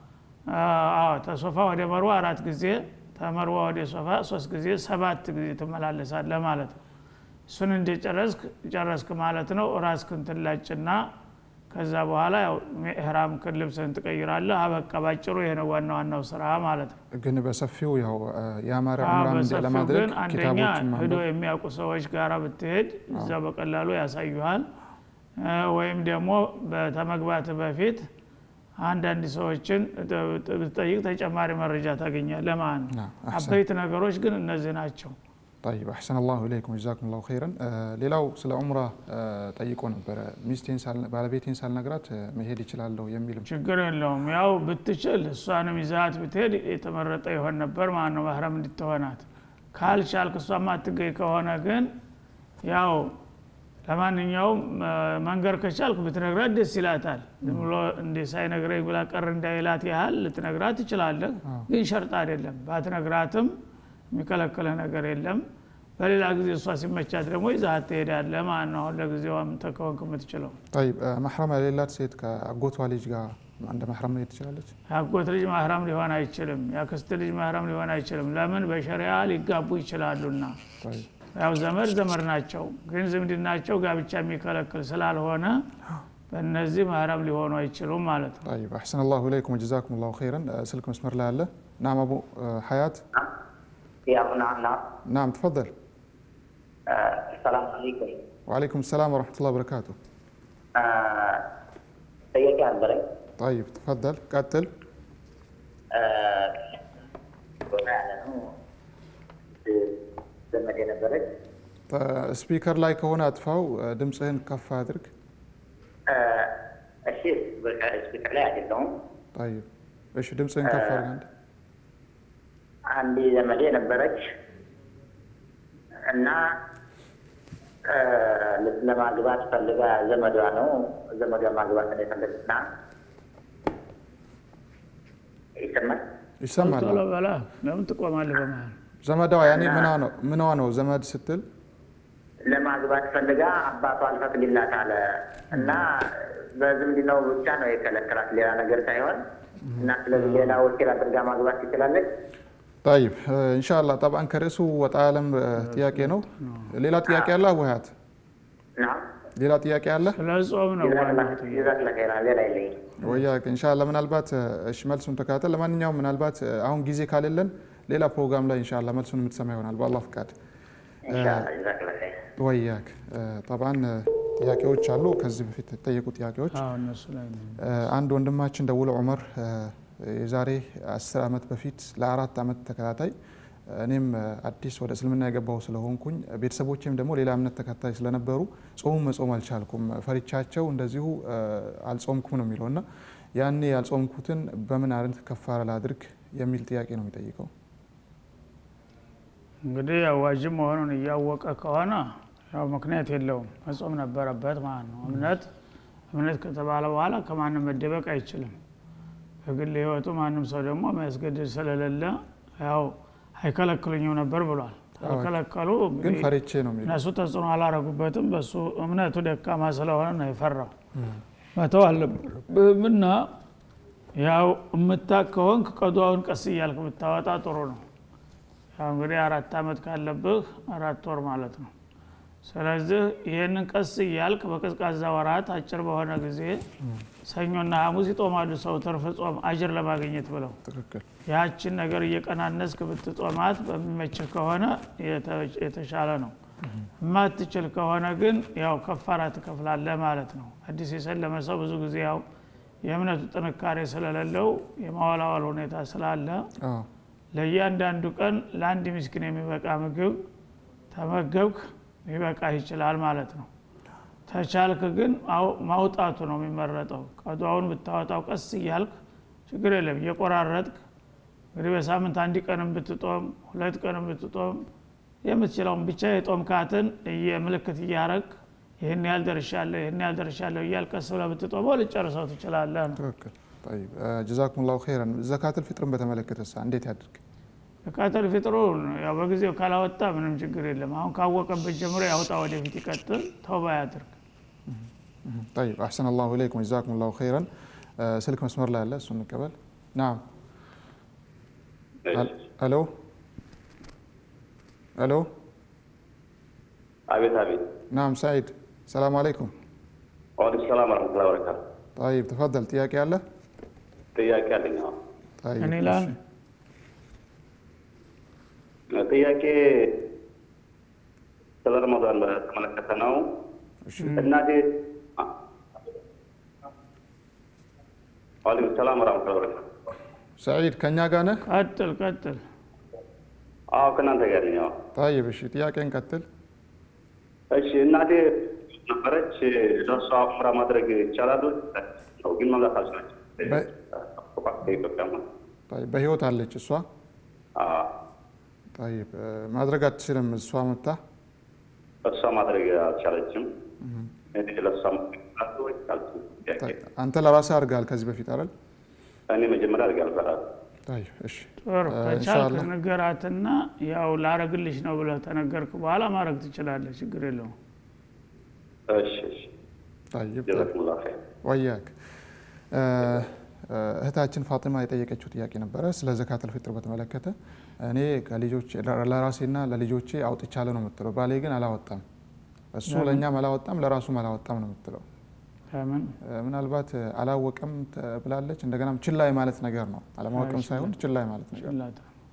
Speaker 3: ተሶፋ ወደ መርዋ 4 ጊዜ ተመርዋ ወደ ሶፋ 3 ጊዜ 7 ጊዜ ትመላለሳለህ ማለት ነው እሱን ጨረስክ ማለት ነው ራስክን ትላጭና ከዛ በኋላ ያው ኢህራም ልብስህን ትቀይራለህ አበቃ ባጭሩ ይሄ ነው ዋናው ስራ ማለት ነው
Speaker 2: ግን በሰፊው ያው ያማረ ዑምራን ለማድረግ
Speaker 3: ኪታቦችን ሄዶ የሚያውቁ ሰዎች ጋራ ብትሄድ እዛ በቀላሉ ያሳዩሃል ወይም ደግሞ በተመግባት በፊት አንዳንድ ሰዎችን ጠይቅ ተጨማሪ መረጃ ታገኛለህ ማለት ነው አበይት ነገሮች ግን እነዚህ ናቸው
Speaker 2: طيب احسن الله اليكم جزاكم الله خيرا ሌላው ስለ ዑምራ ጠይቆ ነበር ሚስቴን ባለቤቴን ሳልነግራት መሄድ ይችላልው የሚልም
Speaker 3: ችግር የለውም ያው ብትችል እሷንም ይዛት ብትሄድ የተመረጠ ይሆን ነበር ማለት ነው ማህረም እንድትሆናት ካልቻልክ እሷም አትገኝ ከሆነ ግን ያው ለማንኛውም መንገር ከቻልክ ብትነግራት ደስ ይላታል ብሎ እንደ ሳይነግረኝ ብላ ቀር እንዳይላት ያህል ልትነግራት ትችላለህ ግን ሸርጥ አይደለም ባትነግራትም የሚከለከለ ነገር የለም በሌላ ጊዜ እሷ ሲመቻት ደግሞ ይዛት ትሄዳለህ ማለት ነው ለጊዜው ተከወንክ የምትችለው
Speaker 2: طيب محرم የሌላት ሴት ከአጎቷ ልጅ ጋር አንድ محرም ነው ትችላለች
Speaker 3: አጎት ልጅ محرም ሊሆን አይችልም ያክስት ልጅ محرም ሊሆን አይችልም ለምን በሸሪዓ ሊጋቡ ይችላሉና ያው ዘመድ ናቸው ግን ዝምድናቸው ጋብቻ የሚከለክል ስላልሆነ በእነዚህ محرም ሊሆኑ አይችሉም ማለት ነው
Speaker 2: طيب احسن الله اليكم وجزاكم الله خيرا ስልክ መስመር ላይ አለ نعم ابو حيات
Speaker 8: يا ابو
Speaker 2: نعم تفضل
Speaker 8: السلام عليكم
Speaker 2: وعليكم السلام ورحمه الله وبركاته
Speaker 8: سيدي عبدالله
Speaker 2: طيب تفضل قتل
Speaker 8: ዘመድ የነበረች
Speaker 2: ስፒከር ላይ ከሆነ አጥፋው ድምጽህን ከፍ አድርግ
Speaker 8: እሺ ስፒከር ላይ አይደለም
Speaker 2: طيب እሺ ድምጽህን ከፍ አድርግ
Speaker 8: አንድ ዘመድ የነበረች እና ለማግባት ፈልጋ ዘመዷ ማግባት ነው የፈለገችና
Speaker 2: ይሰማል
Speaker 3: ቶሎ በላ ለምን ትቆማለህ በመሃል
Speaker 2: ዘመዷ ያኔ ምንዋ ነው ዘመድ ስትል
Speaker 8: ለማግባት ፈልጋ አባቷ አልፈቅድላት አለ እና በዝምድናው ብቻ ነው የከለከላት ሌላ ነገር ሳይሆን እና ስለዚህ ሌላ ወኪል አድርጋ ማግባት ትችላለች
Speaker 2: طيب ان شاء الله طبعا ከርሱ ወጣ ያለም ጥያቄ ነው ሌላ ጥያቄ አለ አቡሃት
Speaker 8: نعم
Speaker 2: ሌላ ጥያቄ አለ
Speaker 3: ስለጾም ነው
Speaker 2: ወያክ ان شاء الله ምናልባት እሺ መልሱን ተካተል ለማንኛውም ምናልባት አሁን ጊዜ ካለለን ሌላ ፕሮግራም ላይ ان شاء الله መልሱን የምትሰማ ይሆናል በአላህ ፍቃድ
Speaker 8: ان شاء الله جزاك الله خير
Speaker 2: ወያክ طبعا ጥያቄዎች አሉ ከዚህ በፊት ተጠየቁ ጥያቄዎች
Speaker 3: እነሱ ላይ
Speaker 2: አንድ ወንድማችን ደውሎ ዑመር የዛሬ 10 አመት በፊት ለ4 አመት ተከታታይ እኔም አዲስ ወደ እስልምና የገባው ስለሆንኩኝ ቤተሰቦቼም ደግሞ ሌላ እምነት ተከታይ ስለነበሩ መጾም አልቻልኩም ፈሪቻቸው እንደዚሁ አልጾምኩም ነው የሚለውና ያኔ ያልጾምኩትን በምን አይነት ከፋራ ላድርግ የሚል ጥያቄ ነው የሚጠይቀው
Speaker 3: እንግዲህ ዋጅብ መሆኑን እያወቀ ከሆነ ያው ምክንያት የለውም መጾም ነበረበት ማለት ነው እምነት ከተባለ በኋላ ከማንም መደበቅ አይችልም በግል ህይወቱ ማንም ሰው ደግሞ ማስገደድ ስለሌለ ያው አይከለክሉኝም ነበር ብሏል ተከለከሉ
Speaker 2: ግን ፈሪቼ ነው የሚለው
Speaker 3: እነሱ ተጽዕኖ አላረጉበትም በሱ እምነቱ ደካማ ስለሆነ ነው የፈራው መተው አለበትና ያው እምታከወንክ ቀዷውን ቀስ እያልክ ብታወጣ ጥሩ ነው ያው እንግዲህ 4 አመት ካለብህ 4 ወር ማለት ነው ስለዚህ ይሄንን ቀስ እያልክ በቀዝቃዛ ወራት አጭር በሆነ ጊዜ ሰኞና ሐሙስ ይጦማሉ ሰው ተርፈ ጾም አጅር ለማግኘት ብለው
Speaker 2: ትክክል
Speaker 3: ያችን ነገር እየቀናነስክ ብትጦማት በሚመችህ ከሆነ የተሻለ ነው ማትችል ከሆነ ግን ያው ከፋራ ትከፍላለህ ማለት ነው አዲስ የሰለመ ሰው ብዙ ጊዜ ያው የእምነቱ ጥንካሬ ስለሌለው የማዋላዋል ሁኔታ ስላለ ለእያንዳንዱ ቀን ለአንድ ምስኪን የሚበቃ ምግብ ተመገብክ ይበቃ ይችላል ማለት ነው ተቻልክ ግን ማውጣቱ ነው የሚመረጠው ቀዷውን ብታወጣው ቀስ እያልክ ችግር የለም እየቆራረጥክ እንግዲህ በሳምንት አንድ ቀንም ብትጦም 2 ቀንም ብትጦም የምትችለውን ብቻ የጦምካትን ምልክት እያረክ ይሄን ያልደርሻለሁ እያልቀስ ብለህ ብትጦመው ልጨርሰው ትችላለህ ነው።
Speaker 2: ትክክል። طيب جزاكم الله خيرا زكاة الفطر በተመለከተስ እንዴት ያድርግ?
Speaker 3: ዘካት الفطር ያው በጊዜው ካላወጣ ምንም ችግር የለም። አሁን ካወቀበት ጀምሮ ያውጣ ወደፊት ይቀጥል ተውባ ያድርግ።
Speaker 2: طيب احسن الله اليكم جزاكم الله خيرا ስልክ መስመር ላይ አለ እሱን እንቀበል። نعم الو الو
Speaker 9: አቤት
Speaker 2: نعم سعيد السلام عليكم
Speaker 9: وعليكم السلام ورحمة الله وبركاته
Speaker 2: طيب تفضل ጥያቄ አለ?
Speaker 9: ጥያቄ አለኝ።
Speaker 2: طيب
Speaker 3: እኔ ላል
Speaker 9: ጥያቄ ስለ ረመዳን በተመለከተ ነው። እናቴ ወአለይኩም ሰላም ወራህመቱላሂ ወበረካቱ።
Speaker 2: سعيد ከኛ ጋር ነህ?
Speaker 3: ቀጥል።
Speaker 9: አዎ ከእናንተ ጋር ነኝ።
Speaker 2: طيب እሺ ጥያቄን ቀጥል።
Speaker 9: እሺ እናቴ ነበረች ለእሷ ዑምራ ማድረግ ይቻላል ነው ግን መምላት አልቻለችም።
Speaker 2: طيب በህይወት አለች እሷ? طيب ማድረግ አትችልም እሷ መጣ?
Speaker 9: እሷ ማድረግ አልቻለችም። ለእሷ
Speaker 2: አንተ ለራስህ አድርገሃል ከዚህ በፊት አይደል?
Speaker 9: እኔ መጀመሪያ አድርጋለሁ።
Speaker 2: طيب እሺ
Speaker 3: ጥሩ ከቻልክ ንገራትና ያው ላረግልሽ ነው ብለህ ተነገርክ በኋላ ማድረግ ትችላለህ፣ ችግር የለውም።
Speaker 9: እሺ
Speaker 2: طيب
Speaker 9: ጀዛኩም الله خير
Speaker 2: ወያክ እህታችን ፋጢማ የጠየቀችው ጥያቄ ነበረ ስለ ዘካተል ፊጥር በተመለከተ። እኔ ከልጆቼ ለራሴና ለልጆቼ አውጥቻለሁ ነው የምትለው። ባሌ ግን አላወጣም። እሱ ለኛም አላወጣም ለራሱም አላወጣም ነው የምትለው። ምናልባት አላወቀም ብላለች። እንደገናም ችላይ ማለት ነገር ነው። አለማወቅም ሳይሆን ችላይ ማለት ነገር ነው።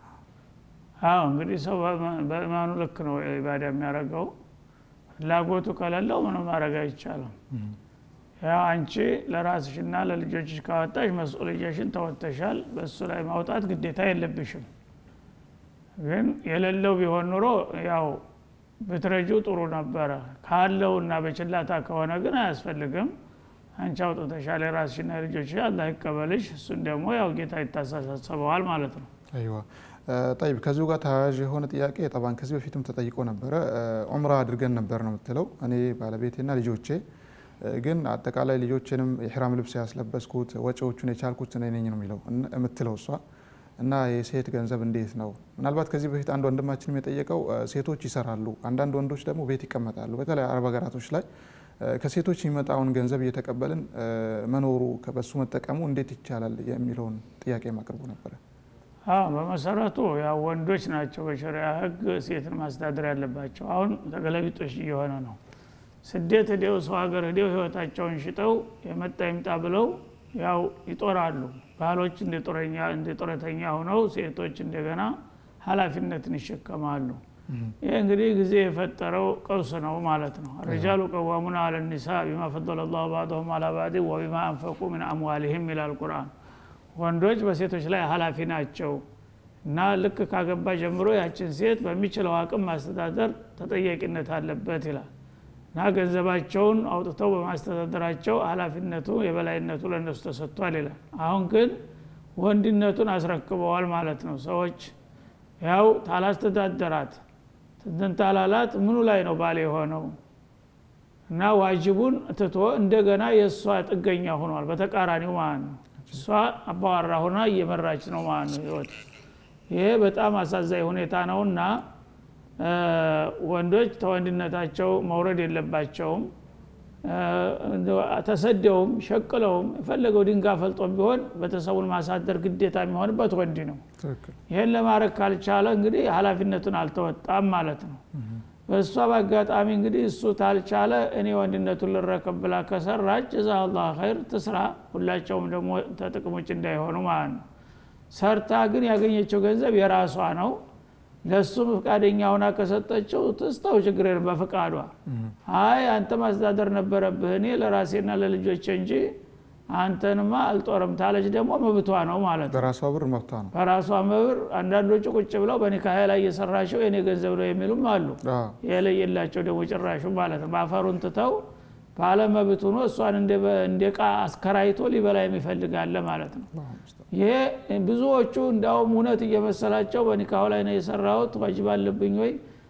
Speaker 3: አዎ እንግዲህ ሰው በኢማኑ ልክ ነው ኢባዳ የሚያደርገው። ፍላጎቱ ከሌለው ምንም ማድረግ አይቻልም። ያ አንቺ ለራስሽና ለልጆችሽ ካወጣሽ መስኡልያሽን ተወጥተሻል። በሱ ላይ ማውጣት ግዴታ የለብሽም። ግን የሌለው ቢሆን ኑሮ ያው ብትረጁ ጥሩ ነበረ። ካለውና በችላታ ከሆነ ግን አያስፈልግም። አንቺ አውጥተሻል የራስሽና ልጆችሽ አላህ ይቀበልሽ። እሱን ደግሞ ያው ጌታ ይታሳሰበዋል ማለት ነው።
Speaker 2: አይዋ طيب ከዚሁ ጋር ተያያዥ የሆነ ጥያቄ ጠባን ከዚህ በፊትም ተጠይቆ ነበረ። ዑምራ አድርገን ነበር ነው የምትለው። እኔ ባለቤቴና ልጆቼ ግን አጠቃላይ ልጆችንም የኢህራም ልብስ ያስለበስኩት ወጪዎቹን የቻልኩት እኔ ነኝ ነው የሚለው የምትለው እሷ። እና የሴት ገንዘብ እንዴት ነው? ምናልባት ከዚህ በፊት አንድ ወንድማችንም የጠየቀው ሴቶች ይሰራሉ፣ አንዳንድ ወንዶች ደግሞ ቤት ይቀመጣሉ። በተለይ አረብ ሀገራቶች ላይ ከሴቶች የሚመጣውን ገንዘብ እየተቀበልን መኖሩ በሱ መጠቀሙ እንዴት ይቻላል የሚለውን ጥያቄ ማቅረቡ ነበረ።
Speaker 3: በመሰረቱ ያው ወንዶች ናቸው በሸሪዓ ህግ ሴትን ማስተዳደር ያለባቸው። አሁን ተገለቢጦሽ እየሆነ ነው። ስደት ሄደው ሰው ሀገር ሄደው ህይወታቸውን ሽጠው የመጣ ይምጣ ብለው ያው ይጦራሉ። ባሎች እንደ ጦረተኛ ሆነው ሴቶች እንደገና ኃላፊነትን ይሸከማሉ። ይሄ እንግዲህ ጊዜ የፈጠረው ቀውስ ነው ማለት ነው። الرجال قوامون على النساء بما فضل الله بعضهم على بعض وبما انفقوا من اموالهم ይላል ቁርአን። ወንዶች በሴቶች ላይ ኃላፊ ናቸው እና ልክ ካገባ ጀምሮ ያችን ሴት በሚችለው አቅም ማስተዳደር ተጠያቂነት አለበት ይላል። እና ገንዘባቸውን አውጥተው በማስተዳደራቸው ኃላፊነቱ የበላይነቱ ለነሱ ተሰጥቷል ይላል። አሁን ግን ወንድነቱን አስረክበዋል ማለት ነው። ሰዎች ያው ታላስተዳደራት ተንታላላት ምኑ ላይ ነው ባል የሆነው እና ዋጅቡን ትቶ እንደገና የሷ ጥገኛ ሆኗል። በተቃራኒው ማለት ነው። እሷ አባዋራ ሆና እየመራች ነው ማለት ነው ህይወት። ይሄ በጣም አሳዛኝ ሁኔታ ነውና ወንዶች ተወንድነታቸው መውረድ የለባቸውም። ተሰደውም ሸቅለውም የፈለገው ድንጋይ ፈልጦም ቢሆን በተሰውን ማሳደር ግዴታ የሚሆንበት ወንድ ነው። ይሄን ለማድረግ ካልቻለ እንግዲህ ኃላፊነቱን አልተወጣም ማለት ነው። በእሷ በአጋጣሚ እንግዲህ እሱ ታልቻለ እኔ ወንድነቱን ልረከብ ብላ ከሰራች ጀዛአላህ ኸይር ትስራ። ሁላቸውም ደግሞ ተጥቅሞች እንዳይሆኑ ማለት ነው። ሰርታ ግን ያገኘችው ገንዘብ የራሷ ነው። ለሱ ፍቃደኛ ሆና ከሰጠችው ትስተው ችግር የለም በፍቃዷ። አይ አንተ ማስተዳደር ነበረብህ እኔ ለራሴና ለልጆቼ እንጂ አንተንማ አልጦርም ታለች ደግሞ መብቷ ነው ማለት ነው።
Speaker 2: በራሷ ብር መብቷ ነው።
Speaker 3: በራሷ ብር አንዳንዶቹ ቁጭ ብለው በኒካህ ላይ እየሰራቸው የኔ ገንዘብ ነው የሚሉም አሉ። የለየላቸው ደግሞ ጭራሹ ማለት ነው። ባፈሩን ትተው ባለ መብቱ ነው እሷን እንደቃ አስከራይቶ ሊበላ የሚፈልጋለ ማለት ነው። ይሄ ብዙዎቹ እንዳውም እውነት እየመሰላቸው በኒካህ ላይ ነው የሰራሁት ዋጅብ አለብኝ ወይ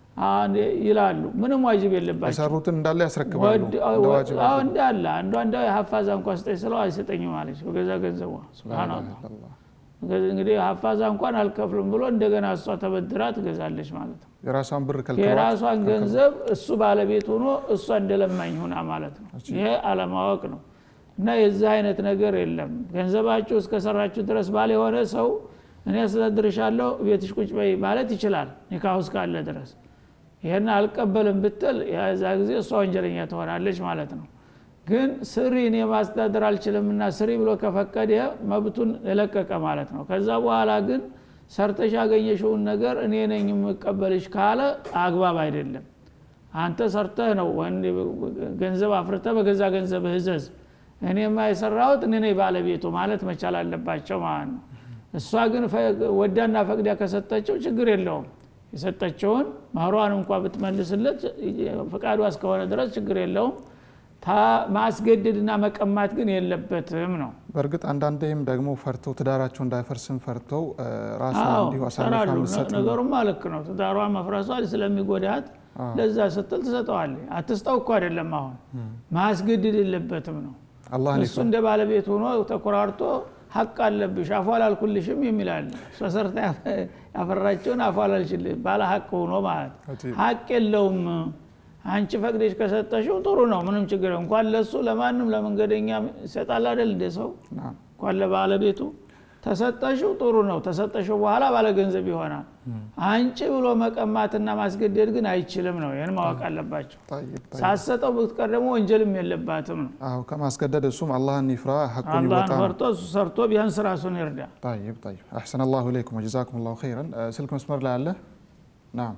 Speaker 3: ይላሉ ምንም ዋጅብ የለባቸው
Speaker 2: የሰሩትን እንዳለ ያስረክባሉ እንደዋጅብ
Speaker 3: እንዳለ አንዷ ሐፋዛ እንኳን ስጠኝ ስለው አይሰጠኝም ማለት ገዛ ገንዘቧ ሱብሃንአላህ እንግዲህ ሐፋዛ እንኳን አልከፍልም ብሎ እንደገና እሷ ተበድራ ትገዛለች ማለት ነው
Speaker 2: የራሷን ብር ከልከው
Speaker 3: የራሷን ገንዘብ እሱ ባለቤት ሆኖ እሷ እንደለማኝ ሆና ማለት ነው ይሄ አለማወቅ ነው እና የዛ አይነት ነገር የለም ገንዘባችሁ እስከሰራችሁ ድረስ ባለ የሆነ ሰው እኔ አስተዳድርሻለሁ ቤትሽ ቁጭ በይ ማለት ይችላል ኒካህ ካለ ድረስ ይሄን አልቀበልም ብትል ያዛ ጊዜ እሷ ወንጀለኛ ትሆናለች ማለት ነው ግን ስሪ እኔ ማስተዳደር አልችልምና ስሪ ብሎ ከፈቀደ መብቱን ለለቀቀ ማለት ነው ከዛ በኋላ ግን ሰርተሽ ያገኘሽውን ነገር እኔ ነኝ የምቀበልሽ ካለ አግባብ አይደለም አንተ ሰርተህ ነው ወንድ ገንዘብ አፍርተህ በገዛ ገንዘብ ህዘዝ እኔማ የሰራሁት እኔ ነኝ ባለቤቱ ማለት መቻል አለባቸው ማለት ነው እሷ ግን ወዳና ፈቅዳ ከሰጠችው ችግር የለውም የሰጠችውን ማህሯን እንኳን ብትመልስለት ፈቃዱ እስከሆነ ድረስ ችግር የለውም ማስገደድና መቀማት ግን የለበትም ነው
Speaker 2: በርግጥ አንዳንዴም ደግሞ ፈርተው ትዳራቸው እንዳይፈርስም ፈርተው ራሷን እንዲሁ አሳልፋ መስጠት
Speaker 3: ነገሩ ማለት ነው ትዳሯን መፍረሷ ስለሚጎዳት ለዛ ስትል ትሰጠዋለች አትስጠው እኮ አይደለም አሁን ማስገደድ የለበትም ነው
Speaker 2: አላህ
Speaker 3: እሱ እንደ ባለቤት ሆኖ ተቆራርጦ ሐቅ አለብሽ አፏል አልኩልሽም የሚላል ሶሰርታ ያፈራቸውን አፏል አልችልም ባለ ሐቅ ሆኖ ማለት ሐቅ የለውም አንቺ ፈቅደሽ ከሰጠሽው ጥሩ ነው ምንም ችግር እንኳን ለሱ ለማንም ለመንገደኛ ይሰጣል አይደል እንደ ሰው እንኳን ለባለቤቱ ተሰጠሽው ጥሩ ነው ተሰጠሽው በኋላ ባለ ገንዘብ ይሆናል አንቺ ብሎ መቀማትና ማስገደድ ግን አይችልም ነው ይሄን ማወቅ አለባቸው ሳሰጠው ብትቀደሙ ወንጀልም የለባትም ነው
Speaker 2: አዎ ከማስገደድ እሱም አላህን ይፍራ ሐቁን ይወጣ
Speaker 3: አላህን ፈርቶ ሰርቶ ቢያንስ ራሱን ይርዳ
Speaker 2: طيب احسن الله اليكم وجزاكم الله خيرا سلك مسمر ላይ አለ نعم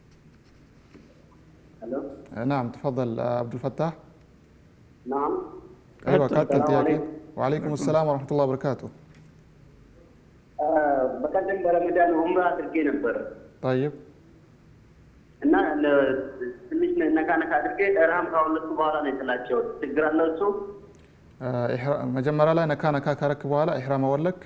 Speaker 5: الو
Speaker 2: نعم تفضل عبد الفتاح
Speaker 5: نعم
Speaker 2: ايوه كاتب ياك وعليكم السلام ورحمه الله وبركاته
Speaker 5: በቀደም በረመዳን ዑምራ አድርጌ ነበር
Speaker 2: طيب
Speaker 5: እና ትንሽ ነካ አድርጌ ኢህራም ካወለኩ በኋላ ነው የተላቸው ችግር አለው እሱ
Speaker 2: መጀመሪያ ላይ ነካ ካረክ በኋላ ኢህራም አወለክ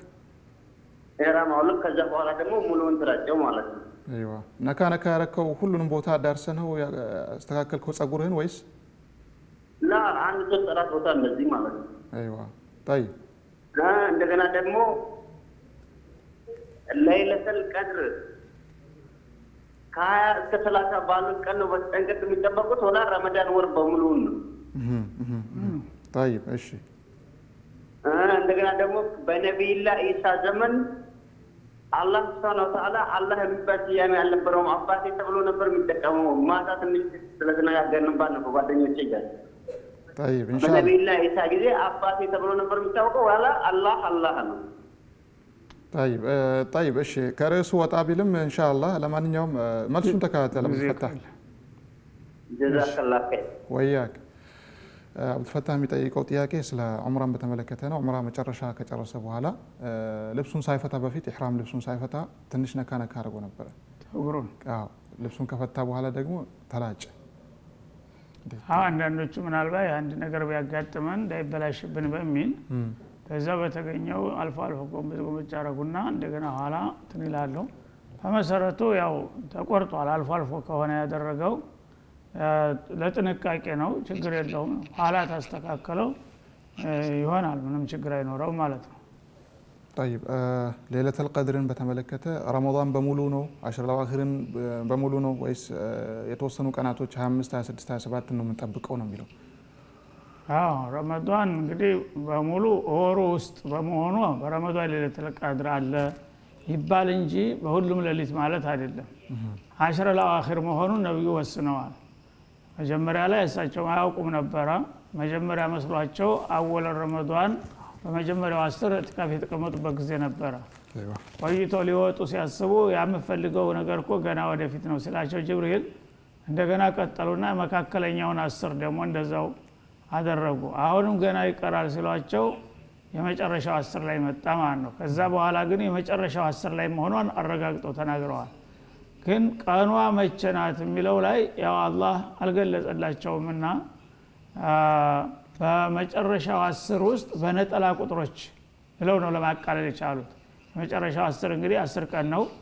Speaker 2: ከዛ በኋላ ደግሞ ሙሉውን ተላቸው ማለት ነው ايوه ነካ ያረከው ሁሉንም ቦታ ዳርሰህ ነው ያስተካከልከው ጸጉርህን ወይስ
Speaker 5: ላ አንድ ሶስት አራት ቦታ እንደዚህ ማለት ነው
Speaker 2: ايوه طيب
Speaker 5: እንደገና ደግሞ ለይለተል ቀድር ከሀያ እስከ 30 ባሉት ቀን ነው በተጠንቀቅ የሚጠበቁት ወላ ረመዳን ወር በሙሉ ነው
Speaker 2: طيب እሺ
Speaker 5: እንደገና ደግሞ በነብይላህ ኢሳ ዘመን አላህ Subhanahu Wa Ta'ala አላህ የሚባል ስያሜ ያልነበረውም አባቴ ተብሎ ነበር የሚጠቀመው ማታ ትንሽ ስለተነጋገርንባት ነው ጓደኞቼ ጋር
Speaker 2: طيب ان شاء الله
Speaker 5: በነብይላህ ኢሳ ጊዜ አባቴ ተብሎ ነበር የሚታወቀው ወላ አላህ ነው
Speaker 2: طيب እሺ ከርዕሱ ወጣ ቢልም ኢንሻአላህ ለማንኛውም መልሱን ተከታተለ አብዱልፈታህ
Speaker 5: ጀዛከላህ ኸይር
Speaker 2: ወያክ አብዱልፈታህ የሚጠይቀው ጥያቄ ስለ ዑምራን በተመለከተ ነው ዑምራ መጨረሻ ከጨረሰ በኋላ ልብሱን ሳይፈታ በፊት ኢህራም ልብሱን ሳይፈታ ትንሽ ነካ አድርጎ ነበር
Speaker 3: ተግሩን
Speaker 2: አዎ ልብሱን ከፈታ በኋላ ደግሞ ተላጨ
Speaker 3: አንዳንዶቹ ምናልባት አንድ ነገር ቢያጋጥመን እንዳይበላሽብን በሚል ከዛ በተገኘው አልፎ ጎምዝ አረጉና እንደገና ኋላ ትንላሉ በመሰረቱ ያው ተቆርጧል አልፎ ከሆነ ያደረገው ለጥንቃቄ ነው ችግር የለውም ኋላ ታስተካከለው ይሆናል ምንም ችግር አይኖረው ማለት ነው
Speaker 2: طيب ليله القدر በተመለከተ ረመዳን በሙሉ ነው 10 ለዋኺርን በሙሉ ነው ወይስ የተወሰኑ ቀናቶች 25 26 27 ነው የምንጠብቀው ነው የሚለው
Speaker 3: ረመዳን እንግዲህ በሙሉ ወሩ ውስጥ በመሆኑ በረመዳን ለይለቱል ቀድር አለ ይባል እንጂ በሁሉም ሌሊት ማለት አይደለም 10 ለዋኺር መሆኑን ነብዩ ወስነዋል መጀመሪያ ላይ እሳቸው አያውቁም ነበር መጀመሪያ መስሏቸው አወለ ረመዳን በመጀመሪያው 10 ኢትካፍ የተቀመጡበት ጊዜ ነበር ቆይቶ ሊወጡ ሲያስቡ ያመፈልገው ነገር እኮ ገና ወደፊት ነው ስላቸው ጅብሪል እንደገና ቀጠሉና መካከለኛውን 10 ደግሞ እንደዛው አደረጉ አሁንም ገና ይቀራል ሲሏቸው የመጨረሻው 10 ላይ መጣ ማለት ነው ከዛ በኋላ ግን የመጨረሻው 10 ላይ መሆኑን አረጋግጠው ተናግረዋል ግን ቀኗ መቸናት የሚለው ላይ ያው አላህ አልገለጸላቸውምና በመጨረሻው 10 ውስጥ በነጠላ ቁጥሮች ብለው ነው ለማቃለል የቻሉት የመጨረሻው 10 እንግዲህ 10 ቀን ነው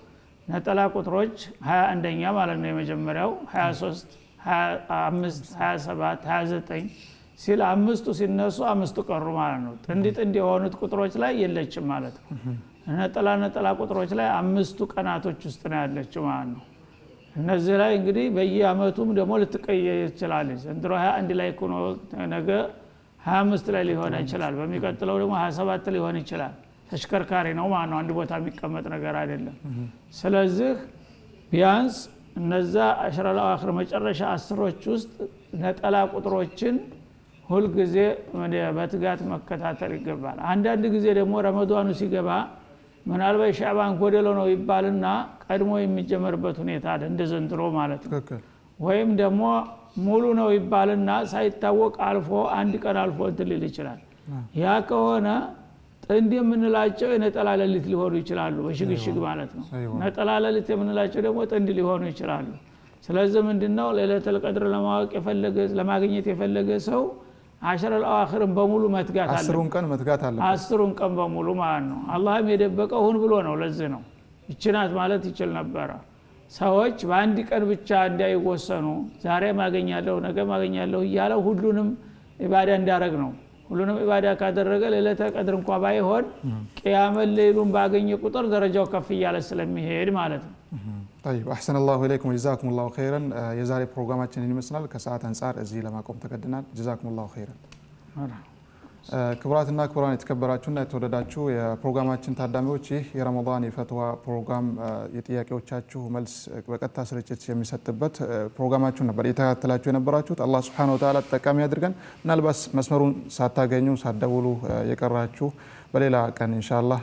Speaker 3: ነጠላ ቁጥሮች 21ኛ ማለት ነው የመጀመሪያው 23 25 27 29 ሲል አምስቱ ሲነሱ አምስቱ ቀሩ ማለት ነው ጥንድ የሆኑት ቁጥሮች ላይ የለችም ማለት ነው ነጠላ ቁጥሮች ላይ አምስቱ ቀናቶች ውስጥ ነው ያለችው ማለት ነው እነዚህ ላይ እንግዲህ በየአመቱም ደግሞ ልትቀየር ይችላል ዘንድሮ 21 ላይ ሆኖ ነገ 25 ላይ ሊሆን ይችላል በሚቀጥለው ደግሞ 27 ሊሆን ይችላል ተሽከርካሪ ነው ማለት ነው አንድ ቦታ የሚቀመጥ ነገር አይደለም ስለዚህ ቢያንስ እነዛ አሽራል አኺር መጨረሻ አስሮች ውስጥ ነጠላ ቁጥሮችን ሁሉ ጊዜ በትጋት መከታተል ይገባል አንዳንድ ጊዜ ደግሞ ረመዳኑ ሲገባ ምናልባት ሻዕባን ጎደሎ ነው ይባልና ቀድሞ የሚጀመርበት ሁኔታ አለ እንደ ዘንድሮ ማለት ነው ወይም ደግሞ ሙሉ ነው ይባልና ሳይታወቅ አልፎ አንድ ቀን አልፎ እንትን ይችላል ያ ከሆነ ጥንድ የምንላቸው የነጠላ ሌሊት ሊሆኑ ይችላሉ በሽግሽግ ማለት ነው ነጠላ ሌሊት የምንላቸው ደግሞ ጥንድ ሊሆኑ ይችላሉ ስለዚህ ምንድነው ለይለቱል ቀድር ለማግኘት የፈለገ ሰው አሽረል አዋኺርን በሙሉ መትጋት አለ
Speaker 2: 10ን ቀን መትጋት አለ
Speaker 3: 10ን ቀን በሙሉ ማለት ነው አላህም የደበቀው ሁን ብሎ ነው ለዚህ ነው እችናት ማለት ይችል ነበር ሰዎች በአንድ ቀን ብቻ እንዳይወሰኑ ዛሬ ማገኛለሁ ነገ ማገኛለሁ ይያለ ሁሉንም ኢባዳ እንዳረግ ነው ሁሉንም ኢባዳ ካደረገ ለይለቱል ቀድር እንኳን ባይሆን ቂያመ ለይሉን ባገኘ ቁጥር ደረጃው ከፍ ይያለ ስለሚሄድ ማለት ነው
Speaker 2: طيب احسن الله اليكم وجزاكم الله خيرا የዛሬ ፕሮግራማችንን ይመስላል ከሰዓት አንፃር እዚህ ለማቆም ተገደናል جزاكم الله خيرا ክቡራትና ክቡራን የተከበራችሁና የተወደዳችሁ የፕሮግራማችን ታዳሚዎች ይህ የረመዳን የፈትዋ ፕሮግራም የጥያቄዎቻችሁ መልስ በቀጥታ ስርጭት የሚሰጥበት ፕሮግራማችን ነበር የተከታተላችሁ የነበራችሁት አላህ Subhanahu Wa Ta'ala ተጠቃሚ ያድርገን ምናልባት መስመሩን ሳታገኙ ሳትደውሉ የቀራችሁ በሌላ ቀን ኢንሻአላህ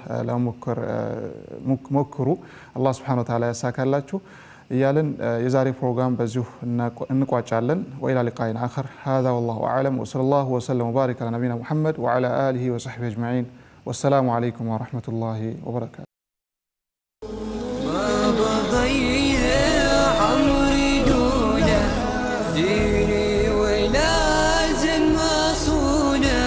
Speaker 2: ሞክሩ አላህ Subhanahu Wa Ta'ala ያሳካላችሁ እያልን የዛሬ ፕሮግራም በዚሁ እንቋጫለን ወኢላ ሊቃኢን አኺር هذا والله اعلم وصلى الله وسلم وبارك على نبينا محمد وعلى اله وصحبه اجمعين والسلام عليكم ورحمه الله وبركاته
Speaker 1: ما بضيع عمري دونه ديني ولازم اصونه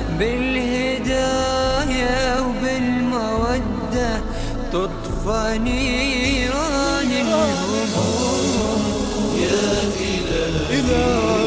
Speaker 1: بالهدايه وبالموده تطفى نيران الهموم يا إله